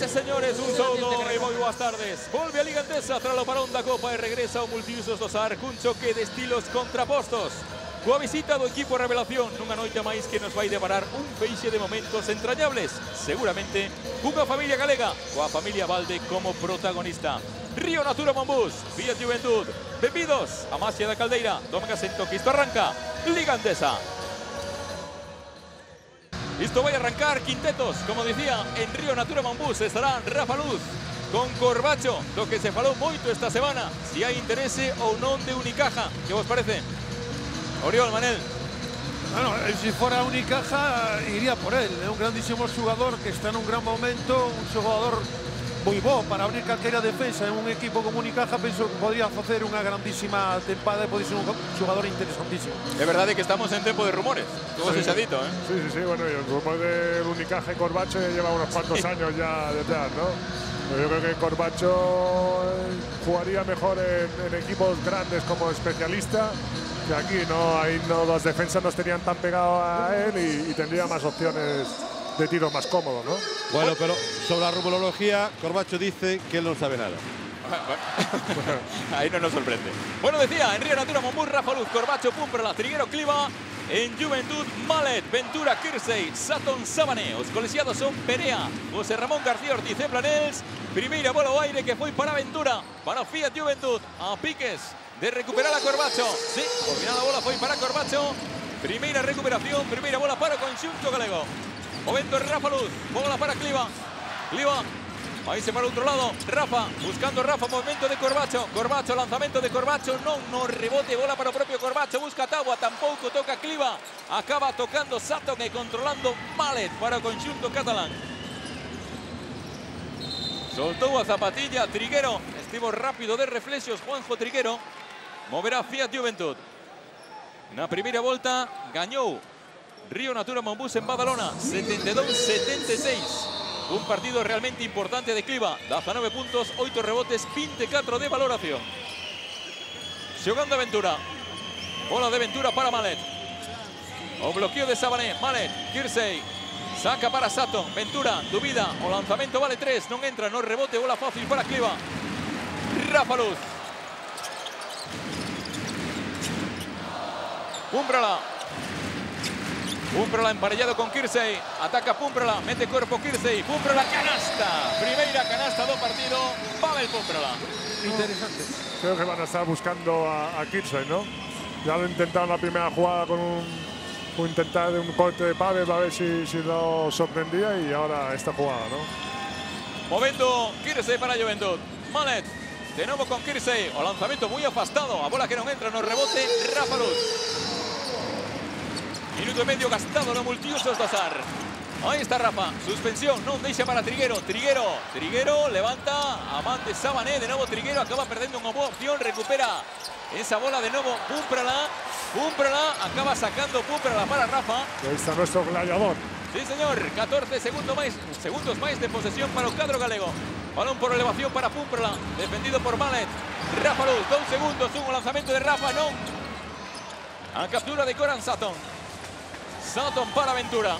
Señoras e señores, un saludo e moi boas tardes. Volve a Liga Endesa tras o parón da Copa e regresa ao multiusos do SAR cun choque de estilos contrapostos. Coa visita do equipo revelación nunha noite máis que nos vai deparar un feixe de momentos entrañables. Seguramente cunha familia galega, coa familia Valde como protagonista. Río Natura Monbús, Fiat Juventud. Benvidos a Masia da Caldeira. Tomen asento que isto arranca Liga Endesa. Isto vai arrancar quintetos, como dicía, en Río Natura Monbús estará Rafa Luz con Corbacho, do que se falou moito esta semana, si hai interese ou non de Unicaja. Que vos parece? Oriol, Manel. Bueno, si fuera Unicaja, iría por él. É un grandísimo xogador que está nun gran momento, un xogador moi bo para abrir calquera defensa en un equipo como Unicaja. Penso que podría facer unha grandísima tempada e pode ser un xogador interesantísimo. É verdade que estamos en tempo de rumores, como se ha dito, ¿eh? Sí, bueno, y el rumor del Unicaja y Corbacho lleva unos cuantos años ya detrás, ¿no? Pero yo creo que Corbacho jugaría mejor en equipos grandes como especialista, que aquí no, ahí no, las defensas no estarían tan pegados a él y tendría más opciones de tiro más cómodo, ¿no? Bueno, pero sobre la rumorología, Corbacho dice que él no sabe nada. Ahí no nos sorprende. Bueno, decía, en Río Natura Monbús, Rafa Luz, Corbacho, Pumperla, Triguero, Cliva. En Juventud, Malet, Ventura, Kirsey, Saton, Sabané. Os colegiados son Perea, José Ramón García Ortiz e Planels. Primeira bola ao aire que foi para Ventura, para Fiat Juventud, a piques de recuperar a Corbacho. Sí, por final a bola foi para Corbacho. Primeira recuperación, primeira bola para o conxunto galego. Momento Rafa Luz, bola para Cliva. Cliva, aí se para o outro lado. Rafa, buscando Rafa, movimento de Corbacho. Corbacho, lanzamento de Corbacho, non no rebote, bola para o propio Corbacho. Busca Taua, tampouco toca Cliva. Acaba tocando Saton e controlando Malet para o conxunto catalán. Soltou a zapatilla Triguero. Estivo rápido de reflexos Juanjo Triguero. Moverá Fiat Juventud. Na primeira volta gañou Río Natura Monbús en Badalona, 72-76. Un partido realmente importante de Cliva. 19 puntos, 8 rebotes, 24 de valoración. Xogando a Ventura. Bola de Ventura para Malet. O bloqueo de Sabané. Malet, Kirsey. Saca para Saton. Ventura, dubida. O lanzamento vale 3. Non entra, no rebote. Bola fácil para Cliva. Rafa Luz. Pumperla. Pumperla emparellado con Kirsey. Ataca Pumperla. Mete cuerpo Kirsey. Pumperla, canasta. Primeira canasta do partido. Pavel Pumperla. Interesante. Creo que van a estar buscando a Kirsey, ¿no? Ya lo intentaron en la primera jugada con intentar un corte de Pavel a ver si lo sorprendía, y ahora esta jugada, ¿no? Momento Kirsey para Juventud. Malet. De novo con Kirsey. O lanzamento muy afastado. A bola que non entra no rebote. Rafa Luz. Minuto e medio gastado no multiusos do SAR. Aí está Rafa. Suspensión, non deixa para Triguero. Triguero levanta a man de Sabané. De novo Triguero acaba perdendo unha boa opción. Recupera esa bola de novo. Pumperla. Acaba sacando Pumperla para Rafa. Ahí está nuestro gladiador. Sí, señor. 14 segundos máis de posesión para o cadro galego. Balón por elevación para Pumperla. Defendido por Malet. Rafa Luz, 2 segundos. Un lanzamento de Rafa, non. A captura de Goran Saton. Saton para Ventura.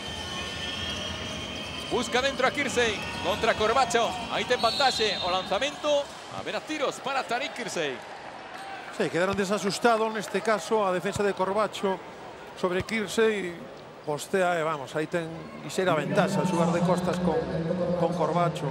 Busca dentro a Kirsey contra Corbacho. Aí ten vantaxe o lanzamento. A ver a tiros para Tariq Kirsey. Sí, quedaron desasustados neste caso a defensa de Corbacho sobre Kirsey. Postea e vamos, aí ten ligeira ventaxa xogar de costas con Corbacho.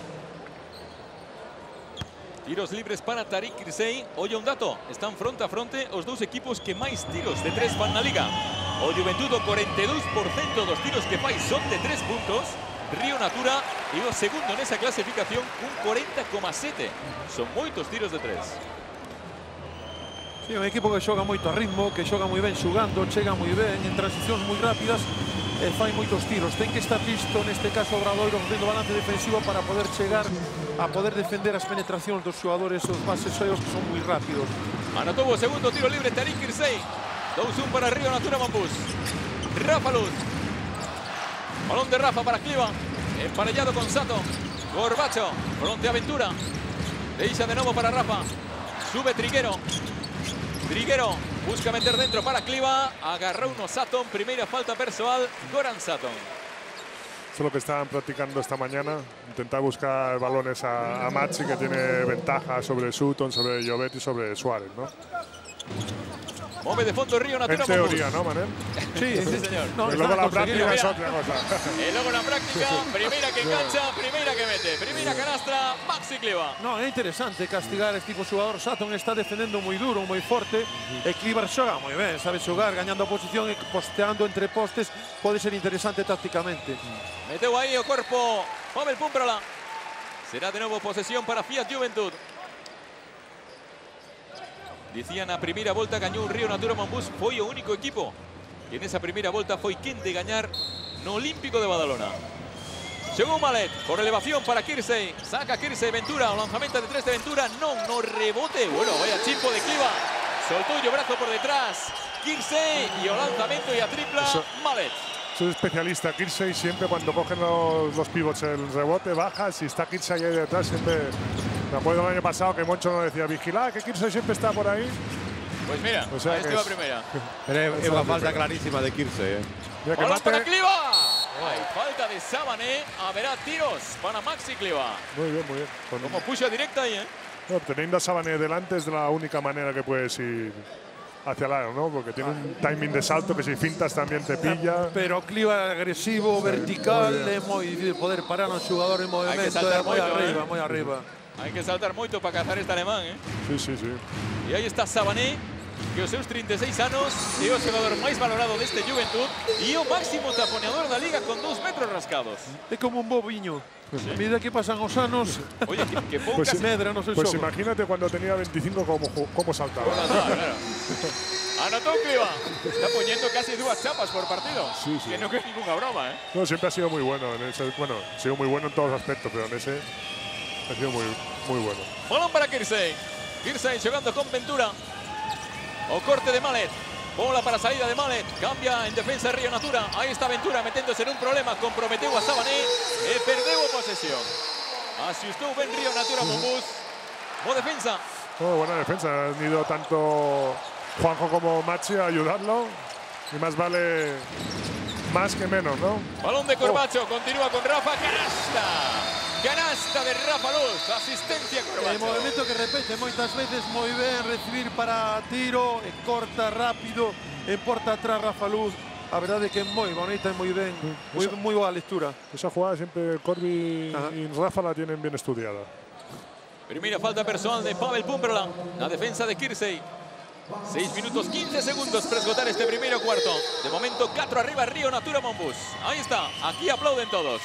Tiros libres para Tariq Kirsey. Oye un dato, están fronte a fronte os dous equipos que máis tiros de 3 fan na Liga. O Juventud, o 42% dos tiros que fai son de 3 puntos. Río Natura e o segundo nesa clasificación, un 40,7. Son moitos tiros de 3. Sí, un equipo que xoga moito a ritmo, que xoga moi ben xugando, chega moi ben en transicións moi rápidas e fai moitos tiros. Ten que estar listo, neste caso Obradoiro, facendo balance defensivo para poder chegar a poder defender as penetracións dos xogadores, os bases xeos que son moi rápidos. Anotou o segundo tiro libre Tariq Kirsey. 2-1 para Río Natura Monbús. Rafa Luz. Balón de Rafa para Cliva. Emparellado con Sato. Corbacho. Fronte a Ventura. Deixa de novo para Rafa. Sube Triguero. Triguero busca meter dentro para Cliva. Agarrou uno Saton. Primeira falta persoal. Goran Saton. Esto es lo que estaban practicando esta mañana. Intentar buscar balones a Maxi, que tiene ventaja sobre Sutton, sobre Llobet y sobre Suárez, ¿no? Mueve de fondo Río Natura En teoría, ¿no, Manel? Sí, Sí, señor. No, Y luego están la práctica consiguiendo. es otra cosa. Y luego la práctica, primera que engancha, primera que mete. Primera canastra, Maxi Cliva. No, é interesante castigar este tipo de xogador. Sutton está defendendo moi duro, moi forte. E Cliver xoga moi ben, sabe xogar, gañando a posición e posteando entre postes. Pode ser interesante tácticamente. Meteu aí o corpo Pavel Pumprala. Será de novo posesión para Fiat Juventud. Dicían a primeira volta gañou un Río Natura Monbus, foi o único equipo que nesa primeira volta foi quen de gañar no Olímpico de Badalona. Chegou Malet, por elevación para Kirsey, saca Kirsey, Ventura, o lanzamento de 3 de Ventura, non, no rebote, bueno, vaya chimpo de Cliva, soltou o brazo por detrás, Kirsey, e o lanzamento e a tripla, Malet. Soy especialista. Kirsey siempre cuando cogen los pivots el rebote baja. Si está Kirsey ahí detrás siempre... Me acuerdo el año pasado que Moncho nos decía, vigila, que Kirsey siempre está por ahí. Pues mira, O sea ahí que va es- primera. Pero es una falta clarísima de Kirsey. Mira que Balón para mate. Cliva. Hay falta de Sabané, haberá tiros para Maxi Cliva. Muy bien, muy bien. Como puxa directa ahí, ¿eh? No, teniendo a Sabané delante es de la única manera que puedes ir hacia el aro, ¿no? Porque tiene un timing de salto que si fintas también te pilla. Pero Cliver agresivo, vertical, é moi difícil poder parar un xogador en movimento. saltar É moi moito, arriba, ¿eh? moi arriba. Hay que saltar moito para cazar este alemán, ¿eh? Sí, sí, sí. E aí está Sabané, que os seus 36 anos é o xogador máis valorado deste Juventud e o máximo taponeador da liga con 2 metros rascados. É como un boviño. A medida que pasan os anos, Oye, que poucas... Pues sí. medra no se Pues xogo. imagínate cuando tenía 25 cómo saltaba. Claro. Anotó Cliva. Está poniendo casi 2 chapas por partido. Sí, sí. Que no es ninguna broma, ¿eh? No, siempre ha sido muy bueno. En ese, bueno, ha sido muy bueno en todos los aspectos, pero en ese ha sido muy bueno. Balón para Kirsey. Kirsey jugando con Ventura. O corte de Malet. Bola para salida de Malet. Cambia en defensa Río Natura. Ahí está Ventura meténdose en un problema. Comprometeu a Sabané. E perdeu a posesión. Asustou ben Río Natura Monbus. Bo defensa. Oh, buena defensa. Han ido tanto Juanjo como Maxi a ayudarlo. Y más vale más que menos, ¿no? Balón de Corbacho. Continúa con Rafa. Canasta. Canasta de Rafa Luz. Asistencia É Corbacho. movimento que repete moitas veces moi ben, recibir para tiro, e corta rápido, en porta atrás Rafa Luz. A verdade é que é moi bonita e moi ben, moi boa lectura. Esa jugada siempre Corby Ajá. y Rafa la tienen bien estudiada. Primera falta personal de Pavel Pumperla. La defensa de Kirsey. 6 minutos 15 segundos para esgotar este primero cuarto. De momento 4 arriba Río Natura Monbus. Ahí está. Aquí aplauden todos.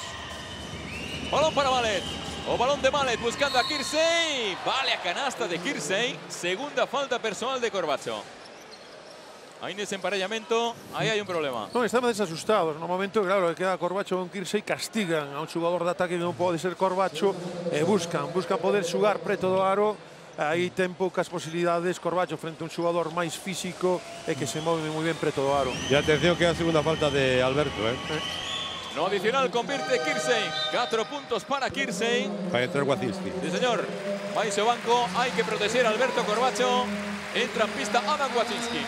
Balón para Malet. O balón de Malet buscando a Kirsey. Vale a canasta de Kirsey. Segunda falta personal de Corbacho. Hay desemparellamento. Ahí hay un problema. Non, estaban desasustados. No momento, claro, que queda Corbacho con Kirsey, castigan a un xogador de ataque que non pode ser Corbacho e buscan poder xugar preto do aro. Aí ten poucas posibilidades Corbacho frente a un xogador máis físico e que se move moi ben preto do aro. Y atención que es segunda falta de Alberto, ¿eh? No adicional convierte Kirsey. 4 puntos para Kirsey. Para entrar Wacinski. Sí, señor. Vais ao banco. Hay que proteger a Alberto Corbacho. Entra en pista Adam Wacinski.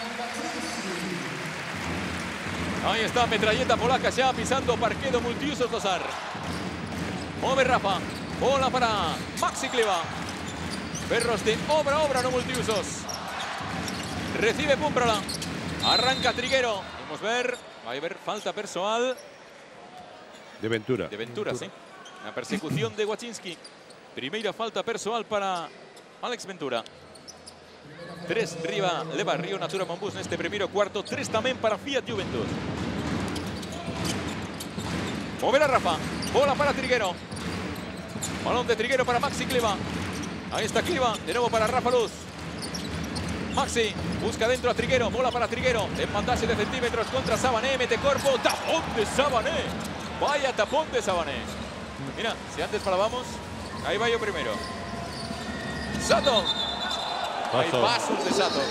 Ahí está metralleta polaca ya pisando parquedo multiusos Dosar. Mueve Rafa. Bola para Maxi Cliva. Perros de obra no multiusos. Recibe Pumprala. Arranca Triguero. Vamos a ver. Va a haber falta personal De Ventura. de Ventura, sí. La persecución de Wacinski. Primera falta personal para Alex Ventura. 3 riba leva Río Natura Monbus neste primeiro cuarto. 3 tamén para Fiat Juventud. Moverá Rafa. Bola para Triguero. Balón de Triguero para Maxi Cliva. Ahí está Cliva. De nuevo para Rafa Luz. Maxi busca dentro a Triguero. Bola para Triguero. En pantalla de centímetros contra Sabané. Mete corpo. Tapón de Sabané. Vaya tapón de Sabané. Mira, si antes falábamos, ahí va yo primero. Sato. Hay pasos de Sato.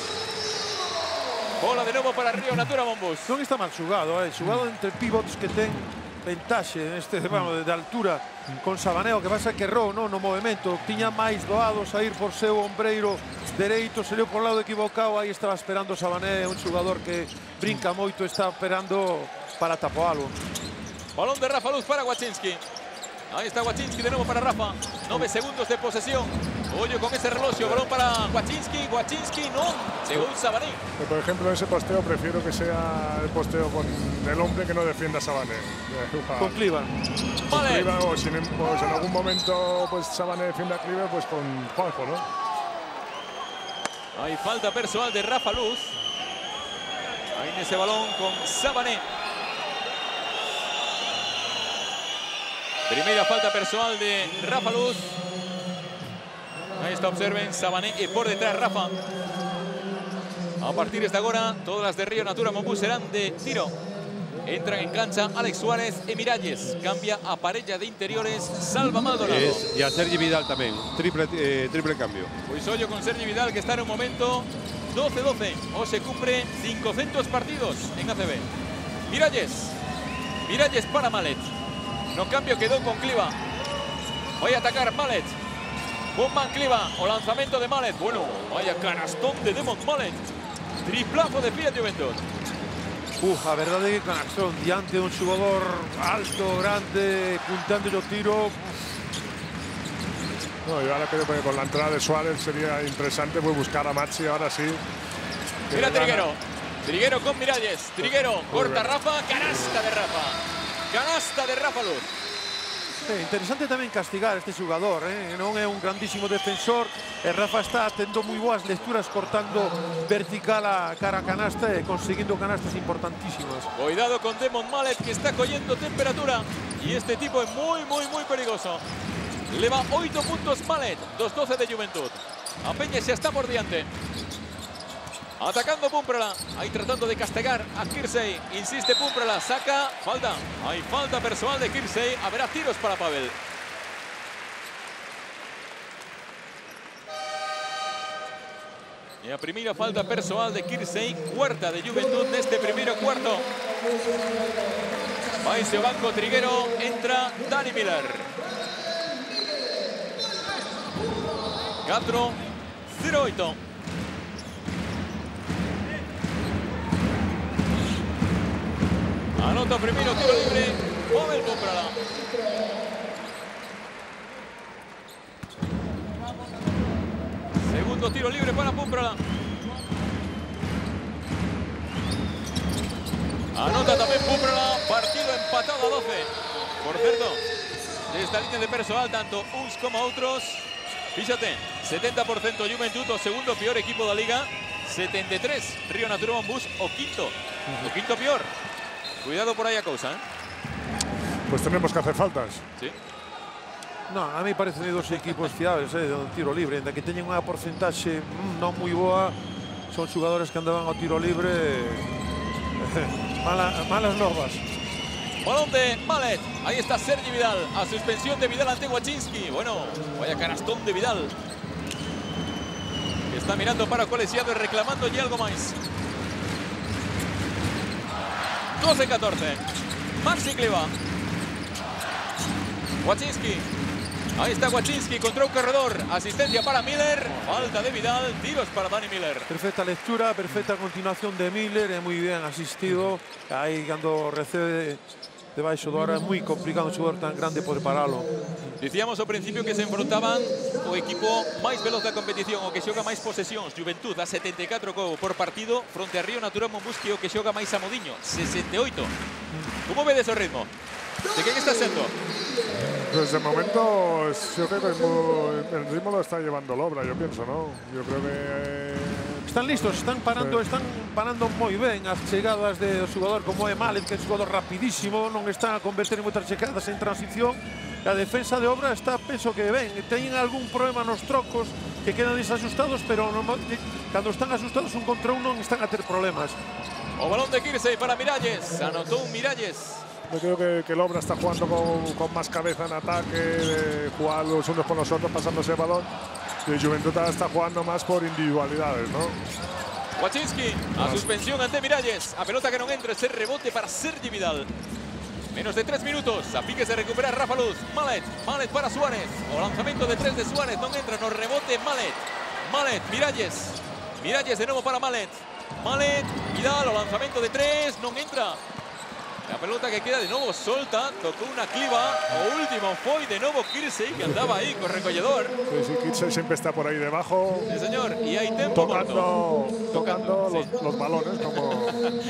Bola de nuevo para Río Natura Monbus. Non está mal xugado, xugado entre pivots que ten ventaxe neste de altura con Sabané. O que pasa é que errou no movimento, tiña máis doado sair por seu ombreiro dereito, salió por lado equivocado, aí estaba esperando Sabané, un xogador que brinca moito, está esperando para tapoalo. Balón de Rafa Luz para Wachinski. Ahí está Wachinski de nuevo para Rafa. 9 segundos de posesión. Oye con ese reloj. Balón para Wachinski. Wachinski no. Según Sabané. Por ejemplo, en ese posteo prefiero que sea el posteo con el hombre que no defienda a Sabané. Con Cliva. Vale. O si en algún momento pues Sabané defiende a Cliva, pues con Juanjo, ¿no? Hay falta personal de Rafa Luz. Ahí en ese balón con Sabané. Primera falta personal de Rafa Luz. Ahí está, observen, Sabané y por detrás Rafa. A partir de ahora, todas las de Río Natura Montbus serán de tiro. Entran en cancha Alex Suárez y Miralles. Cambia a parella de interiores Salva Maldonado. Y a Sergi Vidal también. Triple cambio. Pues Hoyo con Sergi Vidal, que está en un momento 12-12. O se cumple 500 partidos en ACB. Miralles para Malet. No cambio, quedó con Cliva. Voy a atacar Malet. Bomba Cliva o lanzamiento de Malet. Bueno, vaya canastón de Demon Malet. Triplazo de Fiat Juventud. A verdade é que canastón diante de un xogador alto, grande, puntando o tiro. No, yo ahora creo que con la entrada de Suárez sería interesante pues buscar a Maxi ahora sí. Mira Triguero. Triguero con Miralles. Triguero corta Rafa. Canasta de Rafa. Canasta de Rafa Luz. Interesante tamén castigar este xogador, non é un grandísimo defensor. Rafa está tendo moi boas lecturas, cortando vertical a cara a canasta e conseguindo canastas importantísimas. Cuidado con Demon Malet, que está cogiendo temperatura. Y este tipo es muy peligroso. Le va 8 puntos Malet, 2-12 de Juventud. A Peña se está por diante. Atacando Pumprala, ahí tratando de castigar a Kirsey. Insiste Pumprala, saca, falta. Hay falta personal de Kirsey. Habrá tiros para Pavel. Y a primera falta personal de Kirsey, cuarta de Juventud de este primero cuarto. Va ese banco Triguero, entra Dani Miller. 4-0-8. Anota primero tiro libre, Pavel Pumprala. Segundo tiro libre para Pumprala. Anota también Pumprala, partido empatado a 12. Por cierto, de esta línea de personal, tanto uns como otros, fíjate, 70% Juventud, o segundo peor equipo de la liga, 73 Río Natura Montbus, o quinto peor. Cuidado por ahí a cousa, Pues tenemos que hacer faltas. Sí. No, a mí parecen dos equipos fiables de tiro libre, ainda que teñen unha porcentaxe non moi boa. Son xogadores que andaban ao tiro libre. Malas novas. Balón de Malet. Ahí está Sergi Vidal. A suspensión de Vidal ante Wachinski. Bueno, vaya canastón de Vidal. Está mirando para Colesiado y reclamando ya algo más. 12-14. Maxi Cliva. Wachinski. Ahí está Wachinski contra un corredor. Asistencia para Miller. Falta de Vidal. Tiros para Dani Miller. Perfecta lectura, perfecta continuación de Miller. Es muy bien asistido. Ahí cuando recibe debaixo do aro é moi complicado un xogador tan grande poder paralo. Dicíamos ao principio que se enfrontaban o equipo máis veloz da competición, o que xoga máis posesións. Juventud a 74 por partido fronte a Río Natura Montbus, que o que xoga máis a modiño, 68. Como vedes o ritmo? De quen está sendo? Pues de momento yo creo que el ritmo lo está llevando Lobra, yo pienso, ¿no? Yo creo que están listos, están parando moi ben as chegadas do xogador como é Malet, que é un xogador rapidísimo, non está a converter en moitas chegadas en transición. A defensa de Obra está, penso que ben, teñen algún problema nos trocos, que quedan desasustados, pero cando están asustados un contra un non están a ter problemas. O balón de Kirsey para Miralles, anotó un Miralles. Yo creo que Lobra está jugando con más cabeza en ataque, de jugar los unos con los otros, pasándose el balón. Y Juventud está jugando más por individualidades, ¿no? Wachinski, a suspensión ante Miralles. A pelota que non entra, ese rebote para Sergi Vidal. Menos de 3 minutos, a pique se recupera Rafa Luz. Malet para Suárez. O lanzamiento de 3 de Suárez, non entra, no rebote Malet, Miralles. Miralles de nuevo para Malet, Vidal, o lanzamiento de 3, non entra. La pelota que queda de nuevo solta, tocó una cliva, o último fue de nuevo Kirsey, que andaba ahí con recollidor. Sí, Kirsey siempre está por ahí debajo. Sí, señor, y hay tiempo tocando sí. los balones como...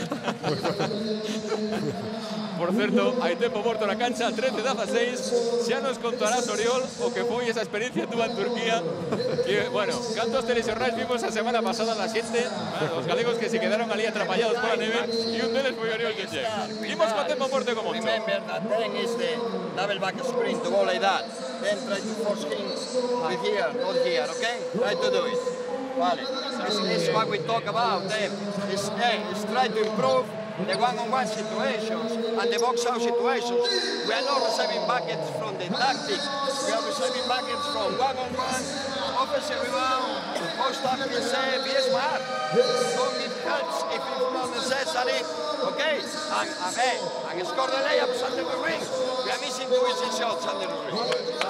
Por cierto, hay tiempo muerto en la cancha, 13-16. Ya nos contarás, Oriol, o que fue esa experiencia tuya en Turquía. Que, bueno, cantos televisións vimos la semana pasada en la 7. Los galegos que se quedaron allí atrapallados por la nieve. Y un deles fue Oriol Kenche. Vimos con tiempo muerto como mucho. Remember that thing is the double back sprint to go like that. Then try to force things with here, not here, okay? Try to do it. Vale. This is what we talk about. Is try to improve the one-on-one situations and the box-out situations. We are not receiving buckets from the tactics. We are receiving buckets from one-on-one, offensive rebound, post-up save, be smart. Don't give cuts if it's not necessary. Okay? And score the layups under the ring. We are missing 2 easy shots under the ring.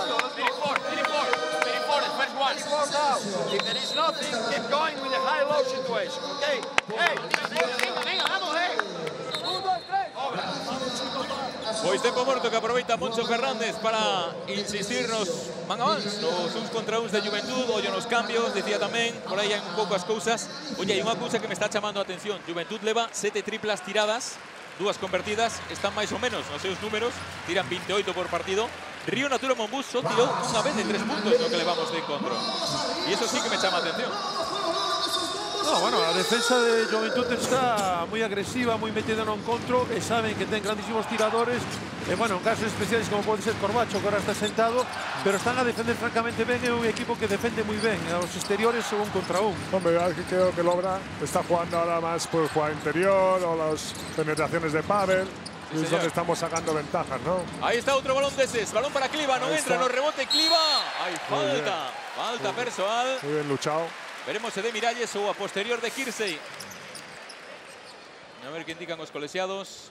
34, the first one. 34 now. If there is nothing, keep going with the high-low situation, okay? Hey, venga, vamos, hey. 1, 2, 3. Pois tempo morto que aproveita Moncho Fernández para insistirnos Mangabans nos uns contra uns de Juventud. Ollo nos cambios, decía tamén, por aí hai un pouco as cousas. Oye, hai unha cousa que me está chamando a atención. Juventud leva 7 triplas tiradas, 2 convertidas, están máis ou menos nos seus números, tiran 28 por partido. Río Natura Monbus só tirou unha vez de 3 puntos no que levamos de encontro. E iso sí que me chama a atención. No, bueno, a defensa de Juventud está muy agresiva, muy metida no encontro, e saben que ten grandísimos tiradores, e bueno, en casos especiales como pode ser Corbacho, que ahora está sentado, pero están a defender francamente ben, é un equipo que defende moi ben, a los exteriores son 1 contra 1. Hombre, creo que Lobra está jugando ahora más por jugar interior o las penetraciones de Pavel. Sí, es donde estamos sacando ventajas, ¿no? Ahí está otro balón de ese, balón para Cliva, no entra, no rebote Cliva. Hay falta, falta personal. Muy bien luchado. Veremos se de Miralles ou a posterior de Kirsey. A ver que indican os colexiados.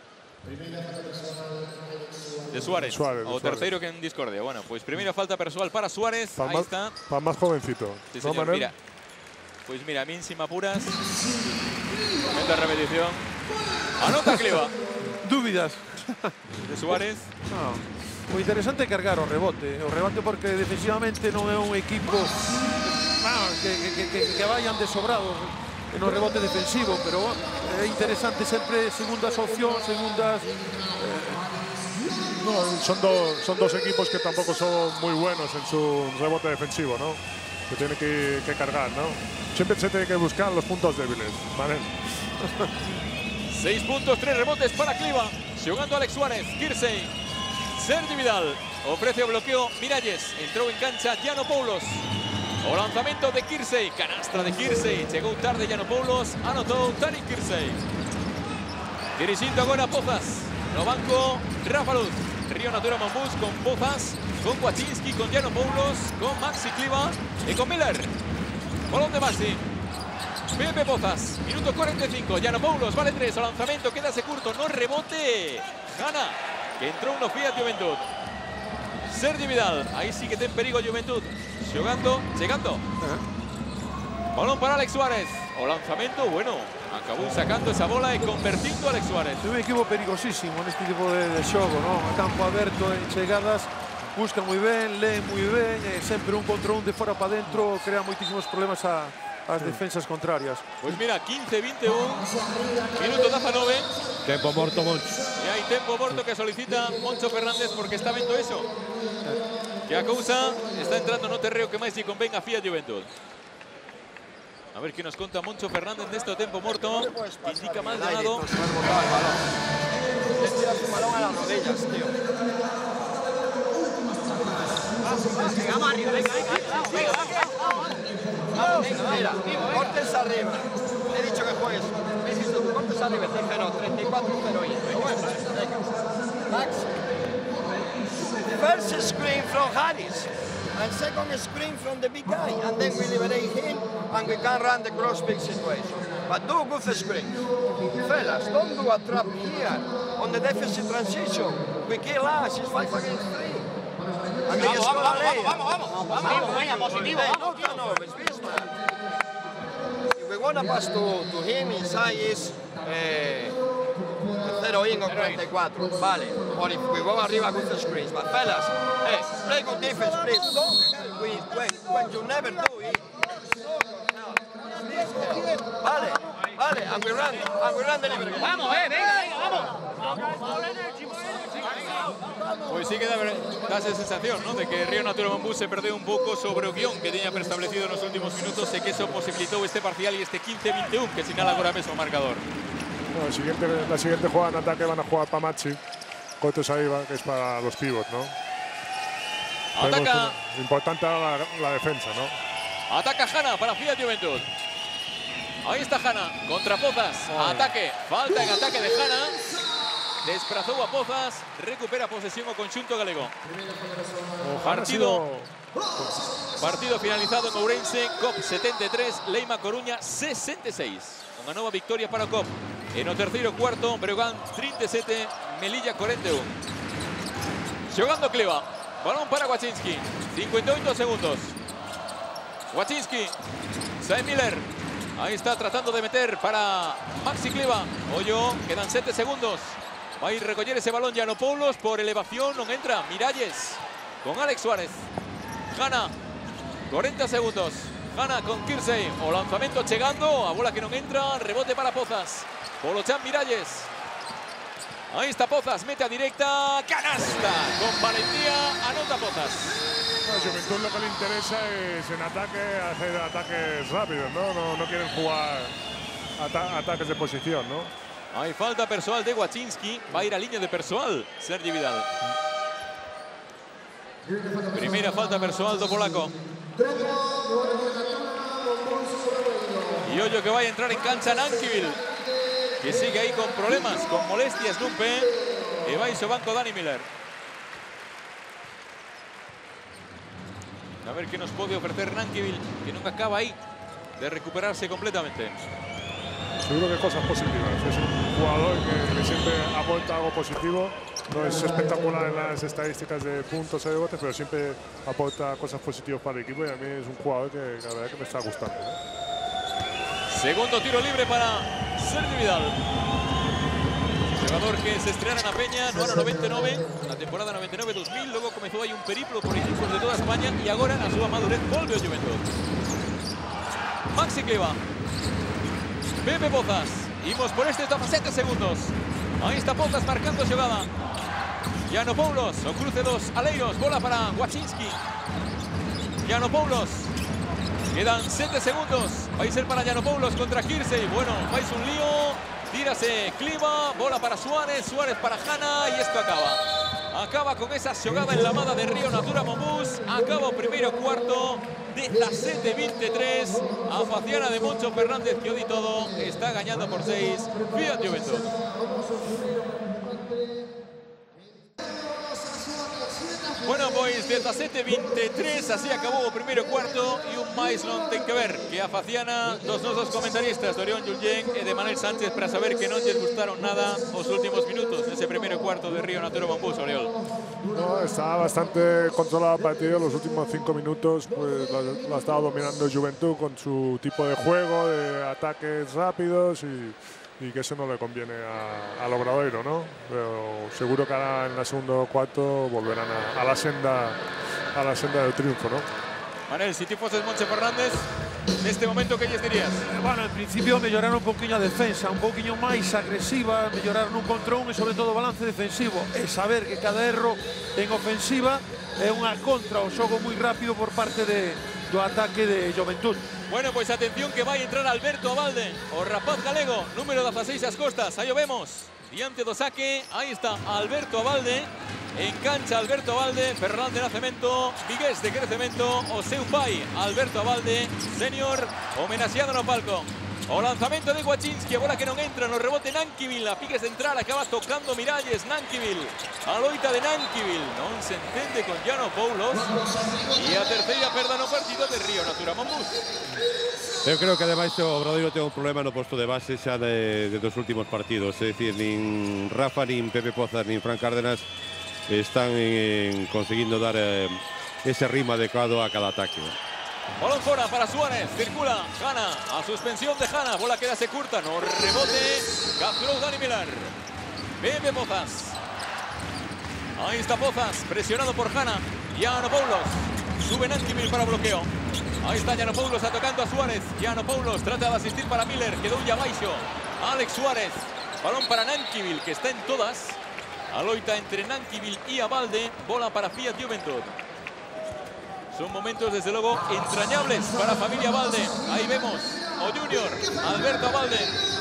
De Suárez, o terceiro que en discordia. Bueno, pues primeira falta persoal para Suárez. Ahí está. Para más jovencito. Sí, señor, ¿no, mira. Pues mira, a min sin apuras. Momento de repetición. Anota Cliva. Dúbidas. De Suárez. No. Moi interesante cargar o rebote porque defensivamente non é un equipo que vayan de sobrados no rebote defensivo, pero é interesante sempre segundas opcións, segundas... No, son dos equipos que tampoco son muy buenos en su rebote defensivo, ¿no? Que tiene que cargar, ¿no? Siempre se tiene que buscar los puntos débiles, ¿vale? 6 puntos, 3 rebotes para Cliva. Jugando Alex Suárez, Kirsey, Sergi Vidal, ofrece o bloqueo Miralles, entrou en cancha Giannopoulos. O lanzamento de Kirsey, canastra de Kirsey, chegou tarde Giannopoulos, anotou Tarik Kirsey. Dirixindo agora Pozas, no banco Rafa Luz, Río Natura Monbus con Pozas, con Kwaczynski, con Giannopoulos, con Maxi Cliva e con Miller. Balón de Maxi. Pepe Pozas, minuto 45, Giannopoulos, vale 3, o lanzamento, quédase curto, no rebote. Gana, que entrou no Fiat Juventud. Sergi Vidal, aí sí que ten perigo Juventud. Xogando, chegando. Balón para Alex Suárez. O lanzamento, bueno, acabou sacando esa bola e convertindo a Alex Suárez. É un equipo perigosísimo neste tipo de xogo, ¿no? A campo aberto en chegadas, busca moi ben, lee moi ben, sempre 1 contra 1 de fora para dentro, crea moitísimos problemas ás defensas contrarias. Pois mira, 15-21, minuto 19. Tempo morto, Moncho. E hai tempo morto que solicita Moncho Fernández porque está vendo eso. Que a cousa está entrando no terreo que máis lle convén a Fiat Juventud. A ver que nos conta Moncho Fernández neste tempo morto. Indica Maldonado. Le tiras un balón a las rodillas, tío. Vamos arriba, venga. Mira, cortes arriba. Te he dicho que juegues. Me dices tú, cortes arriba, te dije no, 34-0. Max. First screen from Harris. And second screen from the big guy. And then we liberate him and we can run the cross big situation. But do good screen. Fellas, don't do a trap here on the defensive transition. We kill us, it's 5 against 3. And they score a layup. Positivo. No turnovers, be smart. If we want to pass to him, inside is Tercero in con 34. Vale. Ora qui vamos arriva con the screens. But fellas, play good defense, please. When you never do it. Vale, vale, and we run the libre. Vamos, venga, vamos. Pues sí que da esa sensación, ¿no?, de que Río Natura Montbus se perdió un pouco sobre o guión que teña preestablecido nos últimos minutos e que eso posibilitou este parcial e este 15-21 que sinala agora mesmo o marcador. Bueno, la siguiente jugada en ataque van a jugar para Machi, Coto Saiba, que es para los pivots, ¿no? Ataca. Importante la defensa, ¿no? Ataca Hanna para Fiat Juventud. Ahí está Hanna contra Pozas. Ataque. Falta en ataque de Hanna. Desplazou a Pozas. Recupera posesión o conxunto galego. Partido finalizado en Ourense. COP 73, Leima Coruña 66. Unha nova victoria para o COP. En o terceiro cuarto, Breogán 37, Melilla 41. Xogando Cliva. Balón para Wachinski. 58 segundos. Wachinski. Sai Miller. Ahí está tratando de meter para Maxi Cliva. Ollo, quedan 7 segundos. Va a ir recoller ese balón Giannopoulos por elevación. Non entra Miralles con Alex Suárez. Hanna, 40 segundos. Hanna con Kirsey. O lanzamento chegando. A bola que non entra. Rebote para Pozas. Polochan Miralles. Ahí está Pozas. Mete a directa. Canasta. Con valentía. Anota Pozas. A Juventud lo que le interesa es en ataque hacer ataques rápidos, ¿no? No quieren jugar ataques de posición, ¿no? Hay falta personal de Wachinski. Va a ir a línea de personal Sergi Vidal. Primera falta personal do polaco. Y Ollo que va a entrar en cancha Nankivil, que sigue ahí con problemas, con molestias nun pé. E vai iso banco Dani Miller. A ver qué nos puede ofrecer Nankivil, que nunca acaba ahí de recuperarse completamente. Seguro que cosas positivas. Es un jugador que siempre aporta algo positivo. No es espectacular en las estadísticas de puntos o de botes, pero siempre aporta cosas positivas para el equipo. Y a mí es un jugador que la verdad que me está gustando, ¿no? Segundo tiro libre para Sergi Vidal. Jugador que se estrena na Peña no ano 99, na temporada 99-2000, logo comezou aí un periplo por equipos de toda España e agora na súa madurez volve ao Juventud. Maxi Cliva. Pepe Pozas. Imos por este 7 segundos. Aí está Pozas marcando a xogada. Giannopoulos, o cruce dos aleiros, bola para Wachinski. Giannopoulos. Quedan 7 segundos. Vai ser para Giannopoulos contra Kirsey. Bueno, vais un lío. Tírase Cliva, bola para Suárez, Suárez para Hanna y esto acaba. Acaba con esa xogada enlamada de Río Natura Montbus. Acaba o primeiro cuarto, 17-23. A faciana de Moncho Fernández que o di todo. Está gañando por 6 Fiat Juventud. Bueno, pois 17-23, así acabou o primeiro cuarto e un máis non ten que ver que a faciana dos nosos comentaristas Orión Jullén e de Manel Sánchez para saber que non lles gustaron nada os últimos minutos nese primeiro cuarto de Río Natura Montbus, Oriol. No, estaba bastante controlado el partido. Los últimos 5 minutos pues lo ha estado dominando Juventud con su tipo de juego, de ataques rápidos y que eso no le conviene al Obradoiro, ¿no? Pero seguro que ahora en el segundo cuarto volverán a la senda del triunfo, ¿no? Manel, si ti foses Moncho Fernández, neste momento que lles dirías? Bueno, en principio mellorar un poquinho a defensa, un poquinho máis agresiva, mellorar nun contra un e sobre todo o balance defensivo e saber que cada erro en ofensiva é unha contra o xogo moi rápido por parte do ataque de Juventud. Bueno, pois atención que vai entrar Alberto Abalde, o rapaz galego, número 16 as costas, aí o vemos, diante do saque, aí está Alberto Abalde, en cancha Alberto Abalde, Ferran de Nacemento, vigués de crecemento, o seu pai, Alberto Abalde, senior, homenaxeado no palco. O lanzamento de Wachinski, a bola que non entra, no rebote Nankivil, a piques de entrar, acaba tocando Miralles, Nankivil, a loita de Nankivil, non se entende con Giannopoulos, e a terceira perda no partido de Río Natura Montbus. Eu creo que ademais o Obradoiro ten un problema no posto de base xa de dos últimos partidos, é dicir, nin Rafa, nin Pepe Pozas, nin Fran Cárdenas están conseguindo dar ese ritmo adecuado a cada ataque. Balón fora para Suárez, circula Hanna, a suspensión de Hanna, bola quedase curta, no rebote, capturou Dani Miller. Pepe Pozas. Ahí está Pozas, presionado por Hanna. Giannopoulos. Sube Nankivil para bloqueo. Ahí está Giannopoulos atacando a Suárez. Giannopoulos trata de asistir para Miller. Quedó ya baixo. Alex Suárez. Balón para Nankivil, que está en todas. A loita entre Nankivil y Abalde. Bola para Fiat Juventud. Son momentos, desde luego, entrañables para familia Abalde. Ahí vemos o Junior, Alberto Abalde.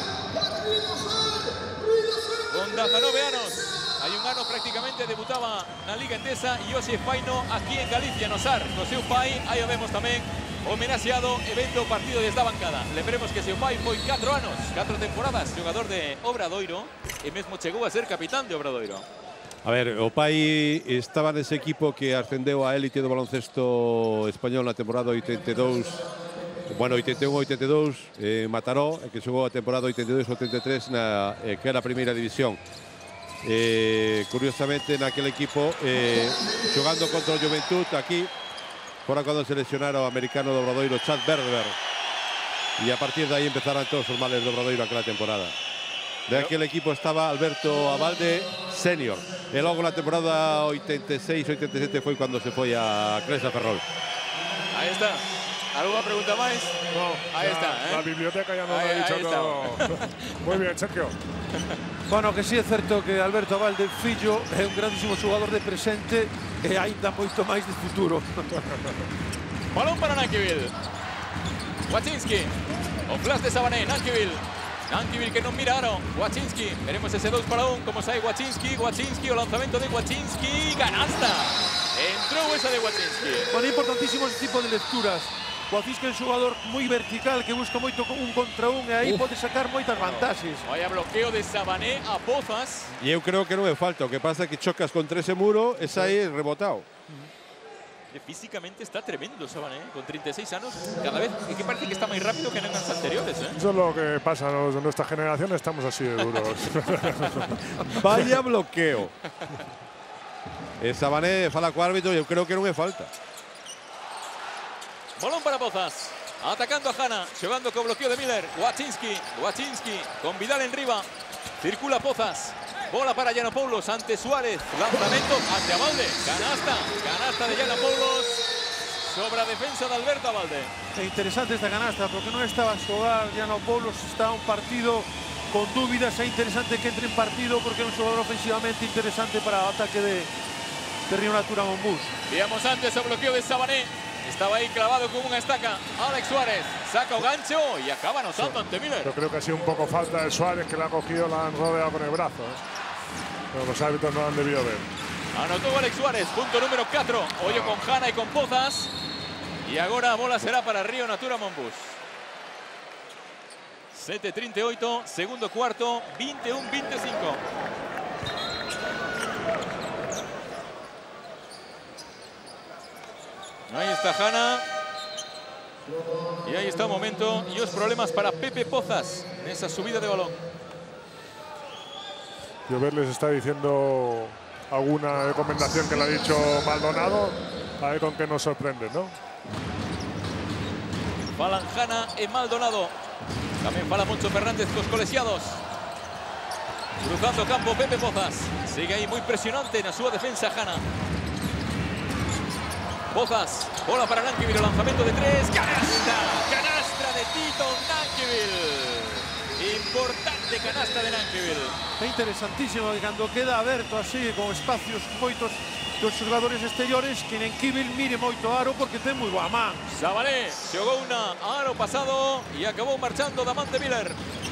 Con 19 años. Hay un ano prácticamente debutaba na Liga Endesa e hoxe faino aquí en Galicia, no SAR. Co seu pai, aí o vemos tamén, homenaxeado evento partido desde a bancada. Lembremos que seu pai foi 4 anos, 4 temporadas, xogador de Obradoiro e mesmo chegou a ser capitán de Obradoiro. A ver, o pai estaba nese equipo que ascendeu a élite do baloncesto español na temporada 82, bueno, 81-82, Mataró, que xogou a temporada 82-83 que era a primeira división. Curiosamente, naquele equipo, xogando contra o Juventud, aquí, fora cando se lesionaron o americano do Obradoiro, Chad Berber, e a partir de aí empezaron todos os males do Obradoiro aquela temporada. De aquel equipo estaba Alberto Abalde, senior. E logo na temporada 86-87 foi cando se foi a Cresa Ferrol. Aí está. ¿Alguna pregunta más? No, ahí está. La biblioteca ya nos lo ha dicho todo. Muy bien, Sergio. Bueno, que sí é certo que Alberto Abalde, fillo, é un grandísimo xogador de presente e aínda moito máis de futuro. Balón para Nankivil. Wachinski. O flash de Sabané. Nankivil. Nankivil que non mira Aro. Wachinski. Veremos ese 2 para 1. Como sai Wachinski. Wachinski. O lanzamento de Wachinski. Canasta. Entrou esa de Wachinski. Bueno, é importantísimo ese tipo de lecturas. Wachinski é un xogador moi vertical que busca moito un contra un e aí pode sacar moitas vantaxes. Vaya bloqueo de Sabané a Pozas. E eu creo que non é falta. O que pasa é que chocas contra ese muro e sai rebotado. Físicamente está tremendo Sabané, con 36 años. Cada vez que parece que está más rápido que en años anteriores. Eso es lo que pasa. Los de nuestra generación estamos así de duros. Vaya bloqueo. Sabané fala co árbitro e eu creo que non é falta. Balón para Pozas. Atacando a Hanna. Jugando con bloqueo de Miller. Wachinski. Wachinski con Vidal en riba. Circula Pozas. Bola para Giannopoulos ante Suárez. Lanzamiento ante Abalde. Canasta. Canasta de Giannopoulos. Sobra defensa de Alberto Abalde. É interesante esta canasta porque non estaba a xogar Giannopoulos. Está un partido con dúbidas. É interesante que entre en partido porque é un xogador ofensivamente interesante para o ataque de Río Natura Monbus. Veíamos antes el bloqueo de Sabané. Estaba ahí clavado con una estaca. Alex Suárez saca o gancho y acaba anotando ante Miller. Yo creo que ha sido un poco falta de Suárez, que la ha cogido, la han rodeado con el brazo. Pero los árbitros no han debido ver. Anotó Alex Suárez, punto número 4. Hoyo con Hanna y con Pozas. Y ahora a bola será para Río Natura Monbus. 7:38, segundo cuarto, 21-25. Ahí está Hanna. Y ahí está el momento. Y los problemas para Pepe Pozas en esa subida de balón. Llover les está diciendo alguna recomendación que le ha dicho Maldonado. A ver con qué nos sorprende, ¿no? Falan Hanna y Maldonado. También fala Moncho Fernández, los colegiados. Cruzando campo Pepe Pozas. Sigue ahí muy presionante en su defensa Hanna. Pozas, bola para Nankivil, lanzamiento de 3, canasta, canasta de Tito Nankivil. Importante canasta de Nankivil. É interesantísimo que cando queda aberto así, con espacios moitos dos xogadores exteriores, que Nankivil mire moito aro porque ten moi boa man. Sabané xogou una aro pasado e acabou marchando Damante Miller.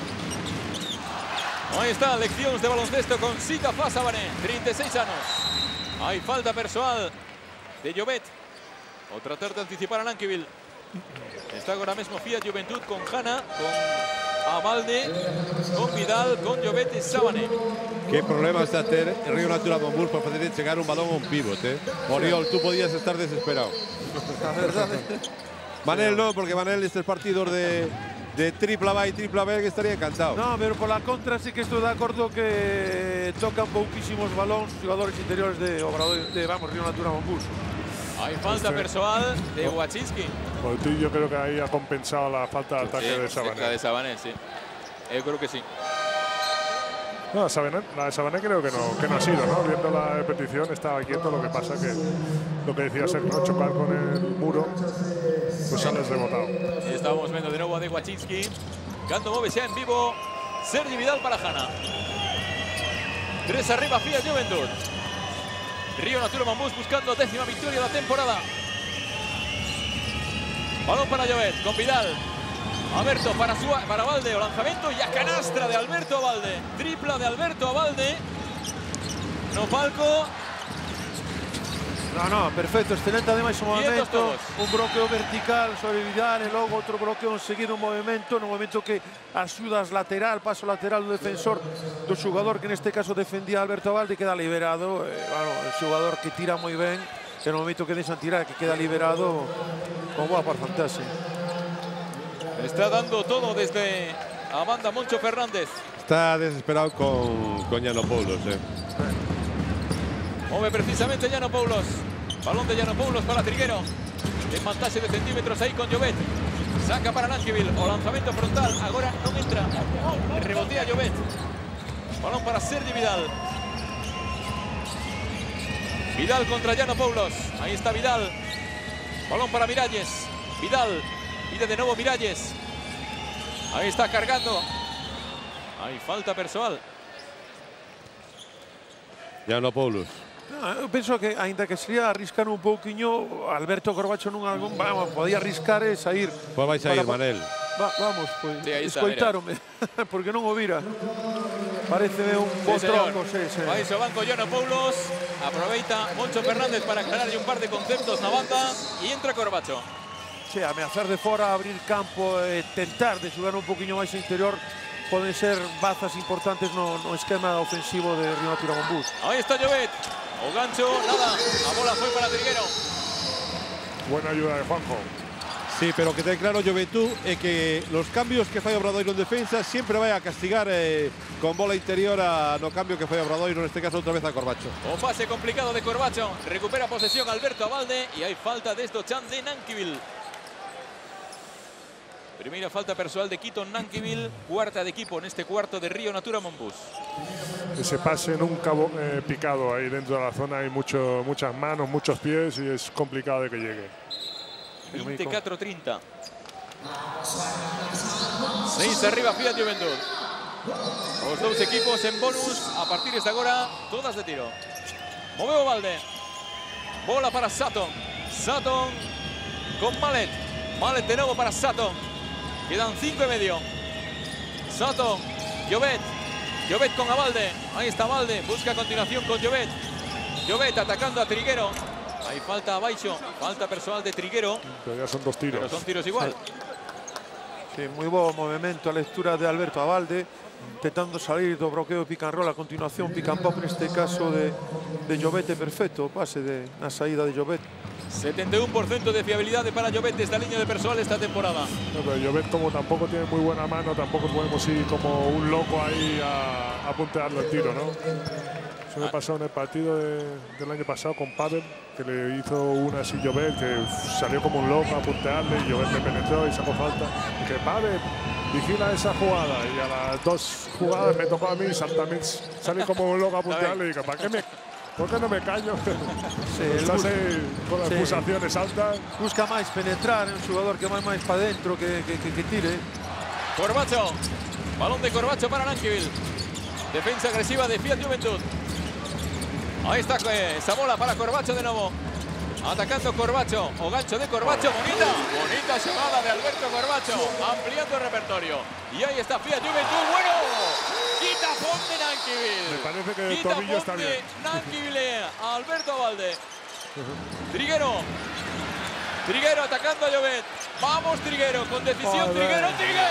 Ahí está, leccións de baloncesto con Sita Fa Sabané, 36 anos. Hai falta persoal de Llobet. O tratar de anticipar a Nankivil. Está ahora mismo Fiat Juventud con Hanna, con Abalde, con Vidal, con Llobet y Sabané. Qué problema está ter Río Natura Monbus para poder llegar un balón a un pívot, Oriol, tú podías estar desesperado. La verdad. Manel no, porque Manel estos partidos de tripla A y tripla B que estaría encantado. No, pero por la contra sí que estoy de acuerdo que tocan pouquísimos balóns jugadores interiores de Obradoiro, Río Natura Monbus. Hay falta personal de Wachinski. Pues yo creo que ahí ha compensado la falta de ataque de Sabané. La de Sabané, sí. Yo creo que sí. No, la de Sabané creo que no ha sido, ¿no? Viendo la repetición estaba quieto, lo que pasa que lo que decía Sergio, chocar con el muro, pues sales rebotado. Estamos viendo de nuevo a De Wachinski. Cando móvese en vivo Sergi Vidal para Hanna. 3 arriba Fiat Juventud. Río Natura Monbus buscando 10ª victoria de la temporada. Balón para Llobet con Vidal. Alberto para Abalde, o lanzamiento y a canastra de Alberto Abalde. Tripla de Alberto Abalde. No palco. No, perfecto, excelente además o movimento. Un bloqueo vertical sobre Vidal e logo outro bloqueo en seguido un movimento que axudas lateral, paso lateral do defensor do xogador que neste caso defendía Alberto Abalde e queda liberado. O xogador que tira moi ben, e no momento que deixan tirar, que queda liberado con boa porcentaxe. Está dando todo desde a banda Moncho Fernández. Está desesperado con Giannopoulos. Mueve precisamente Giannopoulos. Balón de Giannopoulos para Triguero. Desmontaxe de centímetros ahí con Llobet. Saca para Nanquivil. O lanzamiento frontal. Agora non entra. Rebotea Llobet. Balón para Sergi Vidal. Vidal contra Giannopoulos. Ahí está Vidal. Balón para Miralles. Vidal. Pide de nuevo Miralles. Ahí está cargando. Hay falta personal. Giannopoulos. Eu penso que, ainda que sería arriscar un pouquiño, Alberto Corbacho nun algún, podía arriscar e sair. Pois vai sair, Manel. Vamos, pois, sí, escoitáronme, porque non o vira. Pareceme un bo tronco, sí. Vai ao banco Giannopoulos. Aproveita Moncho Fernández para aclararlle un par de conceptos na banda e entra Corbacho. Sí, ameazar de fora, abrir campo e tentar de xogar un poquinho máis interior poden ser bazas importantes no esquema ofensivo de Río Natura Monbus. Ahí está Llobet. O gancho, nada. A bola foi para Triguero. Buena ayuda de Juanjo. Sí, pero que ten claro Juventud é que los cambios que fai Obradoiro en defensa sempre vai a castigar con bola interior no cambio que fai Obradoiro, neste caso outra vez a Corbacho. O pase complicado de Corbacho. Recupera posesión Alberto Abalde y hay falta de Estochan de Nanquivil. Primera falta personal de Quito Nanquivil, cuarta de equipo en este cuarto de Río Natura Monbus. Ese pase nunca picado ahí dentro de la zona, hay muchas manos, muchos pies y es complicado de que llegue. 24-30. 6 arriba Fiat Juventud. Os dous equipos en bonus a partir de agora, todas de tiro. Moveu Abalde. Bola para Sutton. Sutton con Malet. Malet de nuevo para Sutton. Quedan 5 y medio. Sutton, Llobet. Llobet con Abalde. Ahí está Abalde. Busca a continuación con Llobet. Llobet atacando a Triguero. Hay falta a Baixo. Falta personal de Triguero. Pero ya son 2 tiros. Pero son tiros igual. Sí, muy buen movimiento a lectura de Alberto Abalde. Intentando salir do bloqueo pick and roll. A continuación pick and pop en este caso de Llobet. Perfecto pase na saída de Llobet. 71% de fiabilidad para Llobet desde la línea de personal esta temporada. No, pero Llobet como tampoco tiene muy buena mano, tampoco podemos ir como un loco ahí a puntearlo el tiro, ¿no? Eso me pasó en el partido del año pasado con Pavel, que le hizo una así Llobet, que salió como un loco a puntearle y Llobet le penetró y sacó falta. Y dije, Pavel, vigila esa jugada. Y a las 2 jugadas me tocó a mí salir como un loco a puntearle y dije, ¿por qué no me callo? Sí, estás ahí con las pulsaciones altas. Busca máis penetrar, un xogador que vai máis para dentro que tire. Corbacho. Balón de Corbacho para Nanquivil. Defensa agresiva de Fiat Juventud. Ahí está esa bola para Corbacho de nuevo. Atacando Corbacho. O gancho de Corbacho. Bonita jugada de Alberto Corbacho. Ampliando el repertorio. Y ahí está Fiat Juventud. Bueno. Quitafón de Nanquivil. Me parece que el tobillo está bien. Nanquivil a Alberto Abalde. Triguero. Triguero atacando a Llobet. Vamos Triguero con decisión. Triguero.